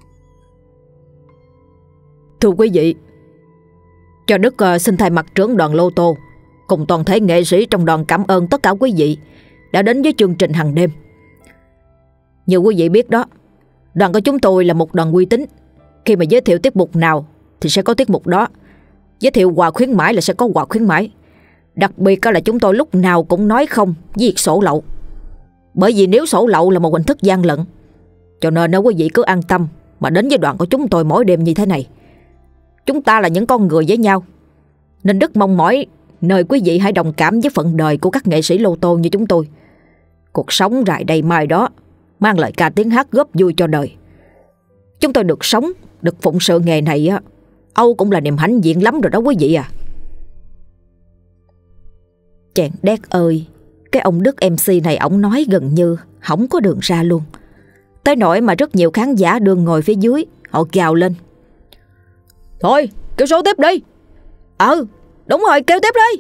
Thưa quý vị, cho Đức xin thay mặt trưởng đoàn lô tô cùng toàn thể nghệ sĩ trong đoàn cảm ơn tất cả quý vị đã đến với chương trình hàng đêm. Như quý vị biết đó, đoàn của chúng tôi là một đoàn uy tín. Khi mà giới thiệu tiết mục nào thì sẽ có tiết mục đó, giới thiệu quà khuyến mãi là sẽ có quà khuyến mãi. Đặc biệt là chúng tôi lúc nào cũng nói không với việc sổ lậu. Bởi vì nếu sổ lậu là một hình thức gian lận Cho nên nếu quý vị cứ an tâm mà đến với đoàn của chúng tôi mỗi đêm như thế này. Chúng ta là những con người với nhau, nên rất mong mỏi nơi quý vị hãy đồng cảm với phận đời của các nghệ sĩ lô tô như chúng tôi. Cuộc sống rày đây mai đó mang lời ca tiếng hát góp vui cho đời. Chúng tôi được sống, được phụng sự nghề này á, Âu cũng là niềm hãnh diện lắm rồi đó quý vị à. Chàng đét ơi, cái ông Đức MC này ổng nói gần như không có đường ra luôn. Tới nỗi mà rất nhiều khán giả đương ngồi phía dưới, họ gào lên: Thôi kêu số tiếp đi. Đúng rồi, kêu tiếp đi.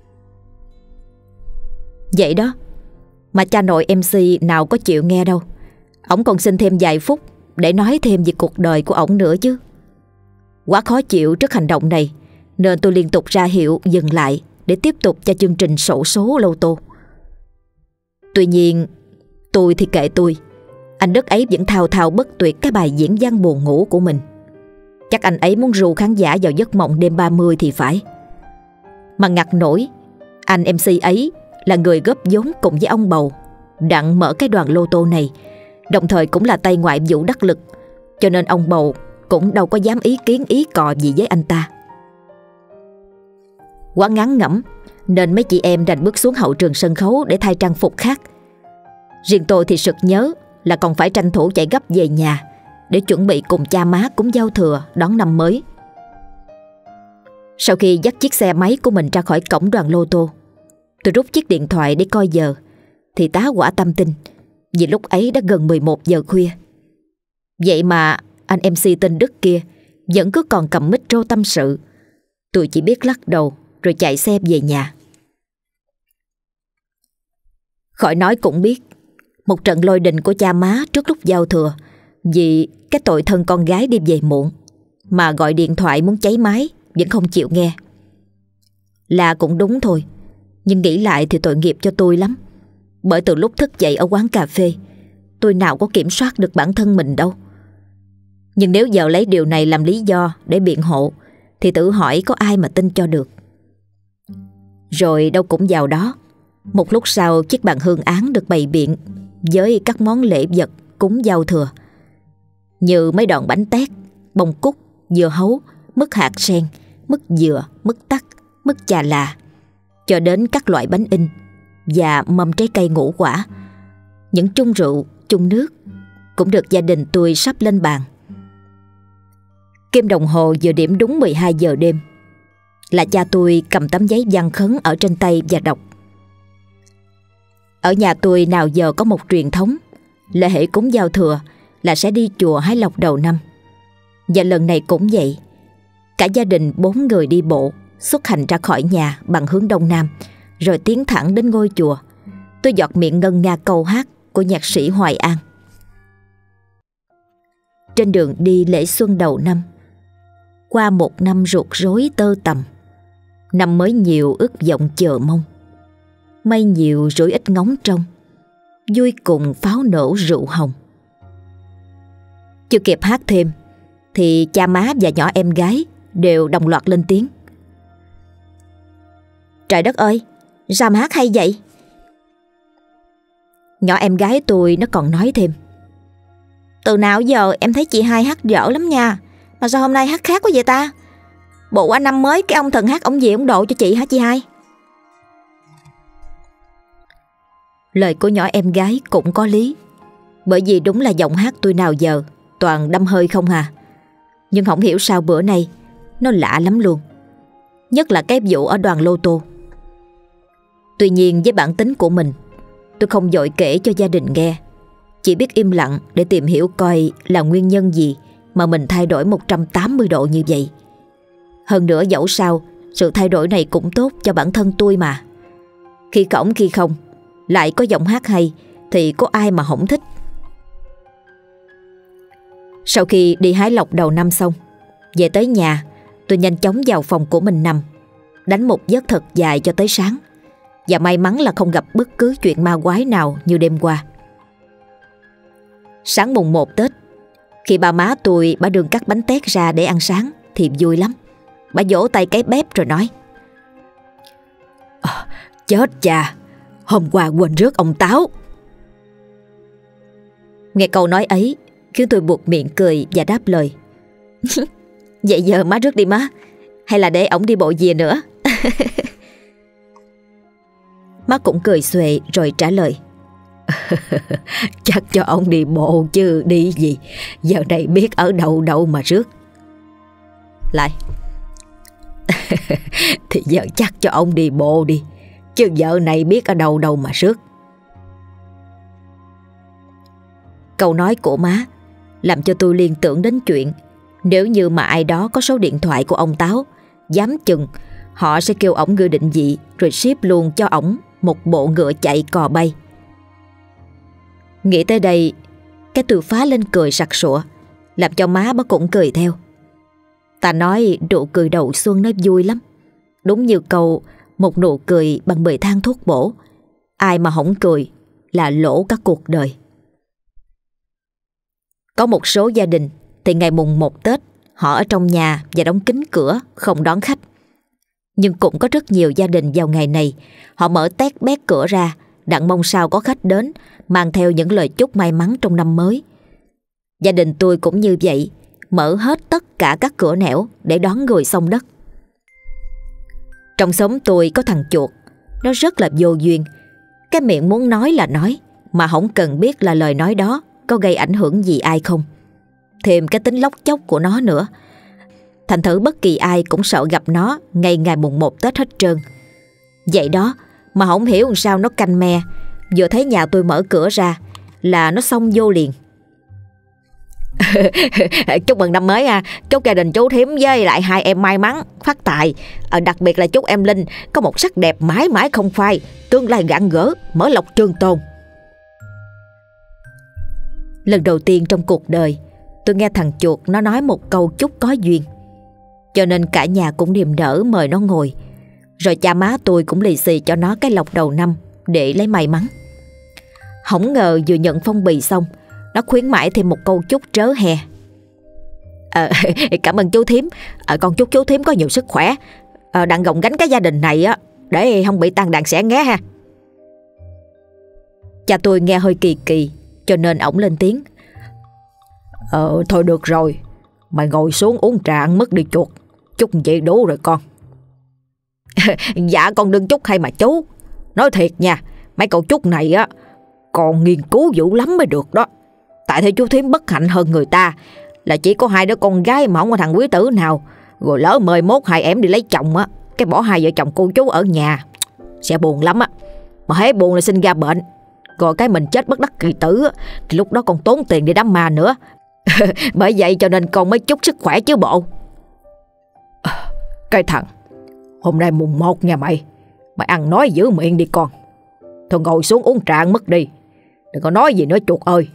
Vậy đó, mà cha nội MC nào có chịu nghe đâu. Ổng còn xin thêm vài phút để nói thêm về cuộc đời của ổng nữa chứ. Quá khó chịu trước hành động này, nên tôi liên tục ra hiệu dừng lại để tiếp tục cho chương trình xổ số lô tô. Tuy nhiên, tôi thì kệ tôi. Anh Đức ấy vẫn thao thao bất tuyệt cái bài diễn văn buồn ngủ của mình. Chắc anh ấy muốn ru khán giả vào giấc mộng đêm 30 thì phải. Mà ngặt nổi, anh MC ấy là người góp vốn cùng với ông Bầu đặng mở cái đoàn lô tô này, đồng thời cũng là tay ngoại vụ đắc lực, cho nên ông Bầu cũng đâu có dám ý kiến ý cò gì với anh ta. Quá ngán ngẩm nên mấy chị em đành bước xuống hậu trường sân khấu để thay trang phục khác. Riêng tôi thì sực nhớ là còn phải tranh thủ chạy gấp về nhà để chuẩn bị cùng cha má cúng giao thừa đón năm mới. Sau khi dắt chiếc xe máy của mình ra khỏi cổng đoàn lô tô, tôi rút chiếc điện thoại để coi giờ thì tá hỏa tâm tình, vì lúc ấy đã gần 11 giờ khuya. Vậy mà anh MC tên Đức kia vẫn cứ còn cầm micro tâm sự. Tôi chỉ biết lắc đầu rồi chạy xe về nhà. Khỏi nói cũng biết, một trận lôi đình của cha má trước lúc giao thừa vì cái tội thân con gái đi về muộn, mà gọi điện thoại muốn cháy máy vẫn không chịu nghe. Là cũng đúng thôi, nhưng nghĩ lại thì tội nghiệp cho tôi lắm. Bởi từ lúc thức dậy ở quán cà phê, tôi nào có kiểm soát được bản thân mình đâu. Nhưng nếu giờ lấy điều này làm lý do để biện hộ thì tự hỏi có ai mà tin cho được. Rồi đâu cũng vào đó, một lúc sau chiếc bàn hương án được bày biện với các món lễ vật cúng giao thừa, như mấy đòn bánh tét, bông cúc, dưa hấu, mứt hạt sen, mứt dừa, mứt tắc, mứt chà là, cho đến các loại bánh in và mâm trái cây ngũ quả. Những chung rượu, chung nước cũng được gia đình tôi sắp lên bàn. Kim đồng hồ vừa điểm đúng 12 giờ đêm là cha tôi cầm tấm giấy văn khấn ở trên tay và đọc. Ở nhà tôi nào giờ có một truyền thống là hễ cúng giao thừa là sẽ đi chùa hái lộc đầu năm. Và lần này cũng vậy. Cả gia đình 4 người đi bộ xuất hành ra khỏi nhà bằng hướng đông nam, rồi tiến thẳng đến ngôi chùa. Tôi giọt miệng ngân nga câu hát của nhạc sĩ Hoài An. Trên đường đi lễ xuân đầu năm, qua một năm ruột rối tơ tằm, năm mới nhiều ước vọng chờ mong, mây nhiều rủi ít ngóng trông, vui cùng pháo nổ rượu hồng. Chưa kịp hát thêm thì cha má và nhỏ em gái đều đồng loạt lên tiếng: Trời đất ơi, sao mà hát hay vậy? Nhỏ em gái tôi nó còn nói thêm: Từ nào giờ em thấy chị hai hát dở lắm nha, mà sao hôm nay hát khác quá vậy ta? Bộ qua năm mới cái ông thần hát ông gì ông độ cho chị hả chị hai? Lời của nhỏ em gái cũng có lý, bởi vì đúng là giọng hát tôi nào giờ toàn đâm hơi không hà. Nhưng không hiểu sao bữa nay nó lạ lắm luôn, nhất là cái vụ ở đoàn lô tô. Tuy nhiên với bản tính của mình, tôi không vội kể cho gia đình nghe, chỉ biết im lặng để tìm hiểu coi là nguyên nhân gì mà mình thay đổi 180 độ như vậy. Hơn nữa dẫu sao sự thay đổi này cũng tốt cho bản thân tôi mà. Khi cổng khi không, lại có giọng hát hay thì có ai mà không thích. Sau khi đi hái lộc đầu năm xong, về tới nhà, tôi nhanh chóng vào phòng của mình nằm, đánh một giấc thật dài cho tới sáng. Và may mắn là không gặp bất cứ chuyện ma quái nào như đêm qua. Sáng mùng 1 Tết, khi ba má tôi bà đường cắt bánh tét ra để ăn sáng thì vui lắm. Bà vỗ tay cái bếp rồi nói: Chết cha, hôm qua quên rước ông Táo. Nghe câu nói ấy, khiến tôi buột miệng cười và đáp lời: Vậy giờ má rước đi má, hay là để ổng đi bộ về nữa? Má cũng cười xuề rồi trả lời: Chắc cho ông đi bộ chứ đi gì, giờ này biết ở đâu đâu mà rước. Lại Thì giờ chắc cho ông đi bộ đi, chứ giờ này biết ở đâu đâu mà rước. Câu nói của má làm cho tôi liên tưởng đến chuyện nếu như mà ai đó có số điện thoại của ông Táo, dám chừng họ sẽ kêu ổng gửi định vị rồi ship luôn cho ổng một bộ ngựa chạy cò bay. Nghĩ tới đây, cái tôi phá lên cười sặc sụa, làm cho má bác cũng cười theo. Ta nói nụ cười đầu xuân nó vui lắm. Đúng như câu một nụ cười bằng 10 thang thuốc bổ, ai mà không cười là lỗ cả cuộc đời. Có một số gia đình thì ngày mùng 1 Tết họ ở trong nhà và đóng kín cửa không đón khách. Nhưng cũng có rất nhiều gia đình vào ngày này họ mở tét bét cửa ra, đặng mong sao có khách đến, mang theo những lời chúc may mắn trong năm mới. Gia đình tôi cũng như vậy, mở hết tất cả các cửa nẻo để đón người sông đất. Trong xóm tôi có thằng chuột, nó rất là vô duyên. Cái miệng muốn nói là nói, mà không cần biết là lời nói đó có gây ảnh hưởng gì ai không. Thêm cái tính lóc chóc của nó nữa, thành thử bất kỳ ai cũng sợ gặp nó ngay ngày mùng 1 Tết hết trơn. Vậy đó mà không hiểu làm sao nó canh me, vừa thấy nhà tôi mở cửa ra là nó xông vô liền. Chúc mừng năm mới à, chúc gia đình chú Thím với lại hai em may mắn, phát tài. Đặc biệt là chúc em Linh có một sắc đẹp mãi mãi không phai, tương lai rạng rỡ, mở lộc trường tồn. Lần đầu tiên trong cuộc đời tôi nghe thằng chuột nó nói một câu chúc có duyên, cho nên cả nhà cũng niềm nở mời nó ngồi. Rồi cha má tôi cũng lì xì cho nó cái lộc đầu năm để lấy may mắn. Không ngờ vừa nhận phong bì xong, nó khuyến mãi thêm một câu chúc trớ hè. Cảm ơn chú Thím, con chúc chú Thím có nhiều sức khỏe, đặng gồng gánh cái gia đình này á, để không bị tan đàn xẻ nghé ha. Cha tôi nghe hơi kỳ kỳ, cho nên ổng lên tiếng: Thôi được rồi, mày ngồi xuống uống trà ăn mứt đi chuột, chúc vậy đủ rồi con. Dạ con đừng chúc hay mà chú. Nói thiệt nha, mấy câu chúc này á con nghiên cứu dữ lắm mới được đó. Tại thế chú Thím bất hạnh hơn người ta là chỉ có hai đứa con gái mà không có thằng quý tử nào, rồi lỡ mời mốt hai em đi lấy chồng á, cái bỏ hai vợ chồng cô chú ở nhà sẽ buồn lắm á. Mà hễ buồn là sinh ra bệnh, rồi cái mình chết bất đắc kỳ tử á, thì lúc đó còn tốn tiền để đám ma nữa. Bởi vậy cho nên con mới chúc sức khỏe chứ bộ. Cái thằng, hôm nay mùng 1 nha mày ăn nói giữ miệng đi con. Thôi ngồi xuống uống trà ăn mứt đi, đừng có nói gì nữa chuột ơi.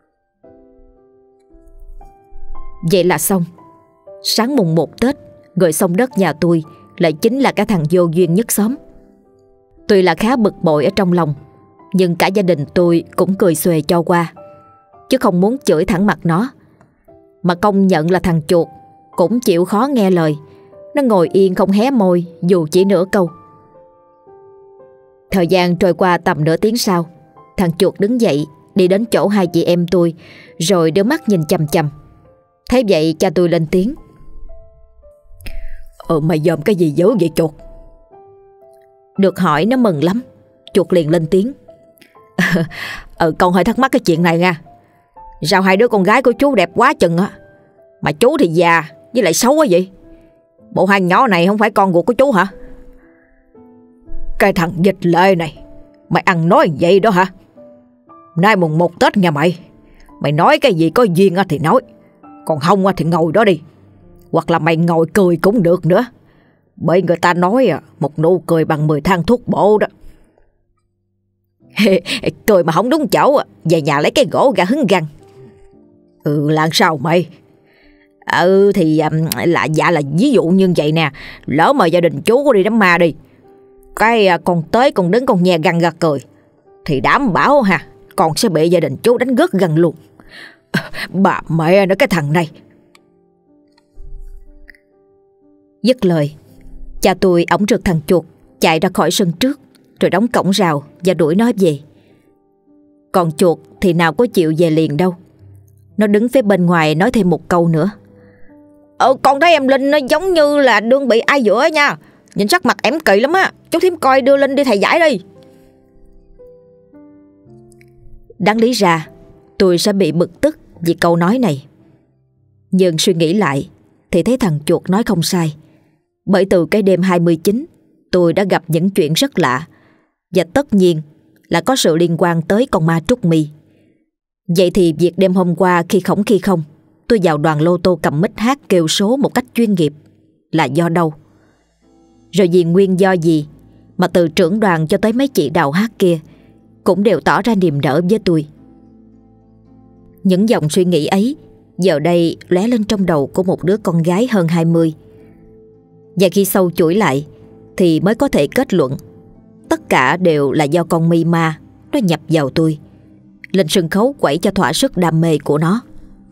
Vậy là xong. Sáng mùng 1 Tết, người sông đất nhà tôi lại chính là cái thằng vô duyên nhất xóm. Tuy là khá bực bội ở trong lòng, nhưng cả gia đình tôi cũng cười xuề cho qua, chứ không muốn chửi thẳng mặt nó. Mà công nhận là thằng chuột cũng chịu khó nghe lời. Nó ngồi yên không hé môi dù chỉ nửa câu. Thời gian trôi qua tầm nửa tiếng sau, thằng chuột đứng dậy đi đến chỗ hai chị em tôi, rồi đưa mắt nhìn chằm chằm. Thế vậy cha tôi lên tiếng: Mày dòm cái gì dữ vậy chuột? Được hỏi nó mừng lắm. Chuột liền lên tiếng: Con hơi thắc mắc cái chuyện này nha. Sao hai đứa con gái của chú đẹp quá chừng á, mà chú thì già với lại xấu quá vậy? Bộ hai nhỏ này không phải con ruột của chú hả? Cái thằng dịch lệ này, mày ăn nói vậy đó hả? Nay mùng 1 Tết nha mày, mày nói cái gì có duyên thì nói, còn không thì ngồi đó đi. Hoặc là mày ngồi cười cũng được nữa, bởi người ta nói một nụ cười bằng 10 thang thuốc bổ đó. Cười mà không đúng chỗ, về nhà lấy cái gỗ ra hứng răng. Làm sao mày? Thì là ví dụ như vậy nè. Lỡ mà gia đình chú có đi đám ma đi, cái con tới con đứng con nhe răng ra cười, thì đảm bảo con sẽ bị gia đình chú đánh gớt gần luôn. Bà mẹ nó cái thằng này. Dứt lời, cha tôi ổng rượt thằng chuột chạy ra khỏi sân trước, rồi đóng cổng rào và đuổi nó về. Còn chuột thì nào có chịu về liền đâu. Nó đứng phía bên ngoài nói thêm một câu nữa. Con thấy em Linh nó giống như là đương bị ai giữa nha. Nhìn sắc mặt em kỳ lắm á. Chú thím coi đưa Linh đi thầy giải đi. Đáng lý ra tôi sẽ bị bực tức vì câu nói này, nhưng suy nghĩ lại thì thấy thằng chuột nói không sai. Bởi từ cái đêm 29 tôi đã gặp những chuyện rất lạ, và tất nhiên là có sự liên quan tới con ma Trúc My. Vậy thì việc đêm hôm qua khi khổng khi không tôi vào đoàn lô tô cầm mic hát kêu số một cách chuyên nghiệp là do đâu? Rồi vì nguyên do gì mà từ trưởng đoàn cho tới mấy chị đào hát kia cũng đều tỏ ra niềm nở với tôi? Những dòng suy nghĩ ấy giờ đây lóe lên trong đầu của một đứa con gái hơn 20. Và khi sâu chuỗi lại thì mới có thể kết luận tất cả đều là do con My ma nó nhập vào tôi, lên sân khấu quẩy cho thỏa sức đam mê của nó.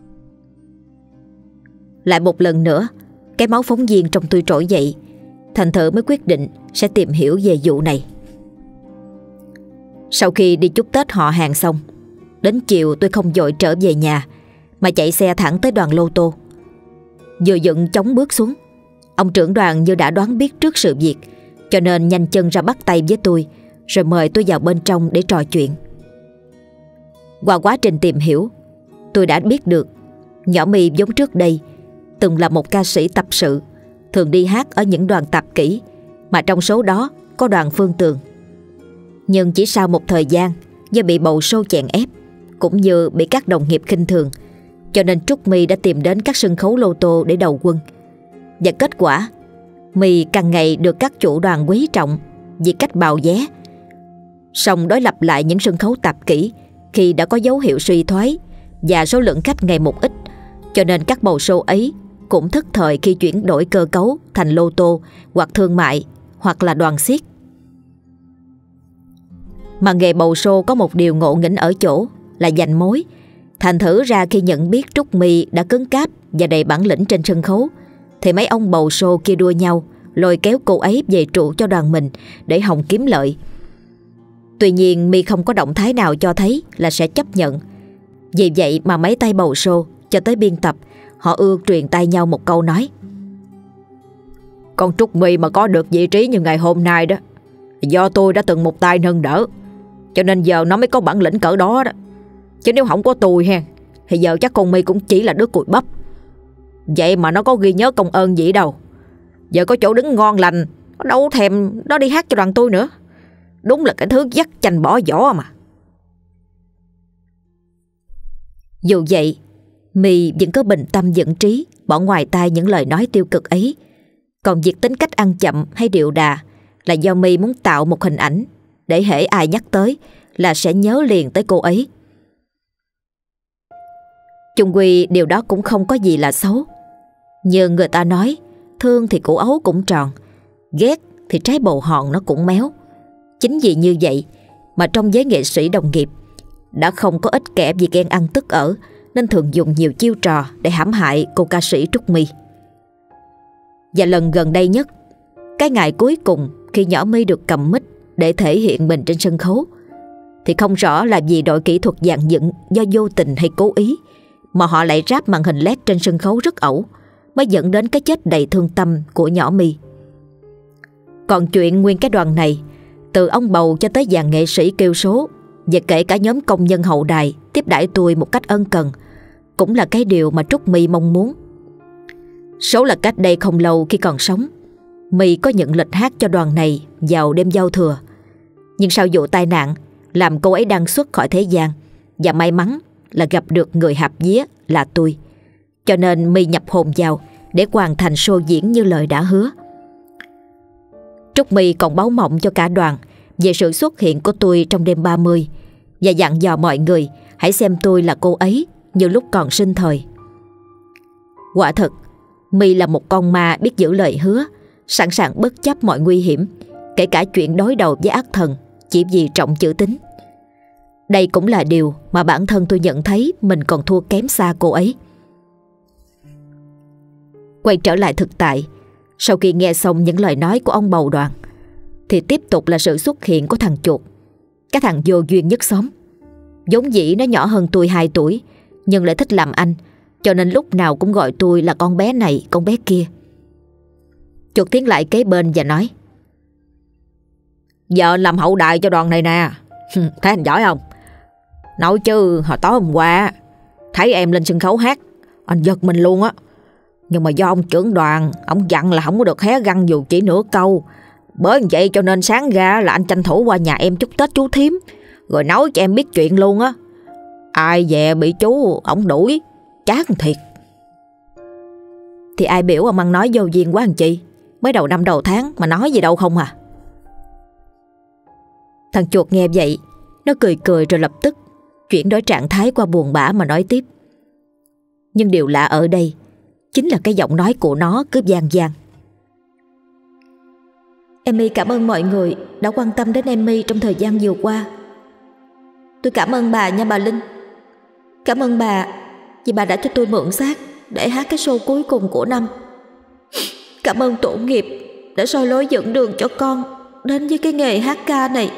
Lại một lần nữa, cái máu phóng viên trong tôi trỗi dậy, thành thử mới quyết định sẽ tìm hiểu về vụ này. Sau khi đi chúc Tết họ hàng xong, đến chiều tôi không vội trở về nhà mà chạy xe thẳng tới đoàn lô tô. Vừa dựng chóng bước xuống, ông trưởng đoàn như đã đoán biết trước sự việc, cho nên nhanh chân ra bắt tay với tôi, rồi mời tôi vào bên trong để trò chuyện. Qua quá trình tìm hiểu, tôi đã biết được nhỏ My giống trước đây từng là một ca sĩ tập sự, thường đi hát ở những đoàn tạp kỹ, mà trong số đó có đoàn Phương Tường. Nhưng chỉ sau một thời gian, do bị bầu show chèn ép cũng như bị các đồng nghiệp khinh thường, cho nên Trúc My đã tìm đến các sân khấu lô tô để đầu quân. Và kết quả, My càng ngày được các chủ đoàn quý trọng vì cách bào vé. Song đối lập lại những sân khấu tạp kỹ khi đã có dấu hiệu suy thoái và số lượng khách ngày một ít, cho nên các bầu show ấy cũng thất thời khi chuyển đổi cơ cấu thành lô tô hoặc thương mại hoặc là đoàn xiếc. Mà nghề bầu show có một điều ngộ nghĩnh ở chỗ là giành mối. Thành thử ra khi nhận biết Trúc My đã cứng cáp và đầy bản lĩnh trên sân khấu, thì mấy ông bầu show kia đua nhau lôi kéo cô ấy về trụ cho đoàn mình để hòng kiếm lợi. Tuy nhiên My không có động thái nào cho thấy là sẽ chấp nhận. Vì vậy mà mấy tay bầu show cho tới biên tập, họ ưa truyền tay nhau một câu nói: con Trúc My mà có được vị trí như ngày hôm nay đó, do tôi đã từng một tay nâng đỡ, cho nên giờ nó mới có bản lĩnh cỡ đó đó. Chứ nếu không có tôi ha, thì giờ chắc con My cũng chỉ là đứa cùi bắp. Vậy mà nó có ghi nhớ công ơn gì đâu. Giờ có chỗ đứng ngon lành, nó đâu thèm nó đi hát cho đoàn tôi nữa. Đúng là cái thứ dắt chanh bỏ vỏ mà. Dù vậy, My vẫn có bình tâm dẫn trí, bỏ ngoài tai những lời nói tiêu cực ấy. Còn việc tính cách ăn chậm hay điệu đà là do My muốn tạo một hình ảnh để hễ ai nhắc tới là sẽ nhớ liền tới cô ấy. Chung quy điều đó cũng không có gì là xấu. Như người ta nói, thương thì củ ấu cũng tròn, ghét thì trái bầu hòn nó cũng méo. Chính vì như vậy mà trong giới nghệ sĩ đồng nghiệp đã không có ít kẻ vì ghen ăn tức ở nên thường dùng nhiều chiêu trò để hãm hại cô ca sĩ Trúc My. Và lần gần đây nhất, cái ngày cuối cùng khi nhỏ My được cầm mic để thể hiện mình trên sân khấu, thì không rõ là vì đội kỹ thuật dàn dựng do vô tình hay cố ý mà họ lại ráp màn hình LED trên sân khấu rất ẩu, mới dẫn đến cái chết đầy thương tâm của nhỏ My. Còn chuyện nguyên cái đoàn này, từ ông bầu cho tới dàn nghệ sĩ kêu số, và kể cả nhóm công nhân hậu đài tiếp đãi tôi một cách ân cần, cũng là cái điều mà Trúc My mong muốn. Số là cách đây không lâu khi còn sống, My có nhận lịch hát cho đoàn này vào đêm giao thừa. Nhưng sau vụ tai nạn làm cô ấy đăng xuất khỏi thế gian, và may mắn là gặp được người hạp vía là tôi, cho nên My nhập hồn vào để hoàn thành show diễn như lời đã hứa. Trúc My còn báo mộng cho cả đoàn về sự xuất hiện của tôi trong đêm 30 và dặn dò mọi người hãy xem tôi là cô ấy như lúc còn sinh thời. Quả thật, My là một con ma biết giữ lời hứa, sẵn sàng bất chấp mọi nguy hiểm, kể cả chuyện đối đầu với ác thần chỉ vì trọng chữ tín. Đây cũng là điều mà bản thân tôi nhận thấy mình còn thua kém xa cô ấy. Quay trở lại thực tại, sau khi nghe xong những lời nói của ông bầu đoàn, thì tiếp tục là sự xuất hiện của thằng chuột, cái thằng vô duyên nhất xóm. Vốn dĩ nó nhỏ hơn tôi 2 tuổi, nhưng lại thích làm anh, cho nên lúc nào cũng gọi tôi là con bé này, con bé kia. Chuột tiến lại kế bên và nói: Giờ làm hậu đài cho đoàn này nè. Thấy anh giỏi không? Nói chứ hồi tối hôm qua thấy em lên sân khấu hát, anh giật mình luôn á. Nhưng mà do ông trưởng đoàn, ông dặn là không có được hé răng dù chỉ nửa câu. Bởi vậy cho nên sáng ra là anh tranh thủ qua nhà em chúc Tết chú thím, rồi nói cho em biết chuyện luôn á. Ai về bị chú ổng đuổi, chán thiệt. Thì ai biểu ông ăn nói vô duyên quá anh chị. Mới đầu năm đầu tháng mà nói gì đâu không à. Thằng chuột nghe vậy, nó cười cười rồi lập tức chuyển đổi trạng thái qua buồn bã mà nói tiếp. Nhưng điều lạ ở đây chính là cái giọng nói của nó cứ vang vang. Emmy cảm ơn mọi người đã quan tâm đến Emmy trong thời gian vừa qua. Tôi cảm ơn bà nha bà Linh. Cảm ơn bà vì bà đã cho tôi mượn xác để hát cái show cuối cùng của năm. Cảm ơn tổ nghiệp đã soi lối dẫn đường cho con đến với cái nghề hát ca này.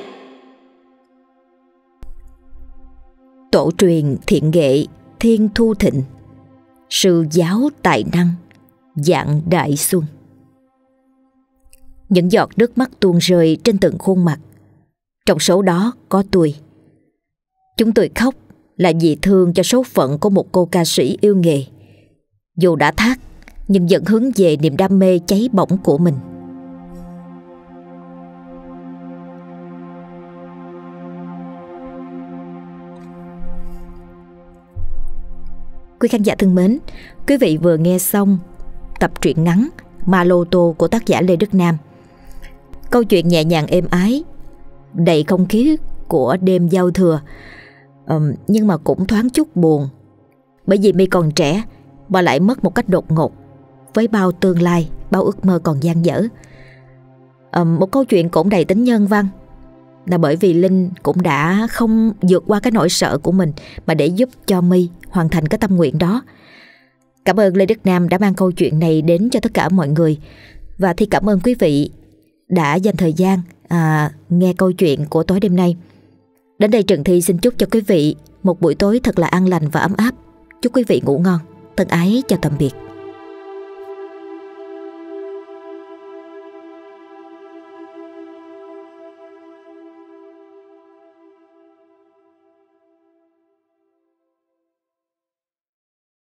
Tổ truyền thiện nghệ Thiên Thu Thịnh, sư giáo tài năng Dạng Đại Xuân. Những giọt nước mắt tuôn rơi trên từng khuôn mặt. Trong số đó có tôi. Chúng tôi khóc là vì thương cho số phận của một cô ca sĩ yêu nghề. Dù đã thác nhưng vẫn hướng về niềm đam mê cháy bỏng của mình. Quý khán giả thân mến, quý vị vừa nghe xong tập truyện ngắn Ma Lô Tô của tác giả Lê Đức Nam. Câu chuyện nhẹ nhàng êm ái, đầy không khí của đêm giao thừa, nhưng mà cũng thoáng chút buồn. Bởi vì My còn trẻ mà lại mất một cách đột ngột, với bao tương lai, bao ước mơ còn dang dở. Một câu chuyện cũng đầy tính nhân văn, là bởi vì Linh cũng đã không vượt qua cái nỗi sợ của mình mà để giúp cho My hoàn thành cái tâm nguyện đó. Cảm ơn Lê Đức Nam đã mang câu chuyện này đến cho tất cả mọi người. Và thì cảm ơn quý vị đã dành thời gian nghe câu chuyện của tối đêm nay. Đến đây Trần Thi xin chúc cho quý vị một buổi tối thật là an lành và ấm áp. Chúc quý vị ngủ ngon. Thân ái chào tạm biệt.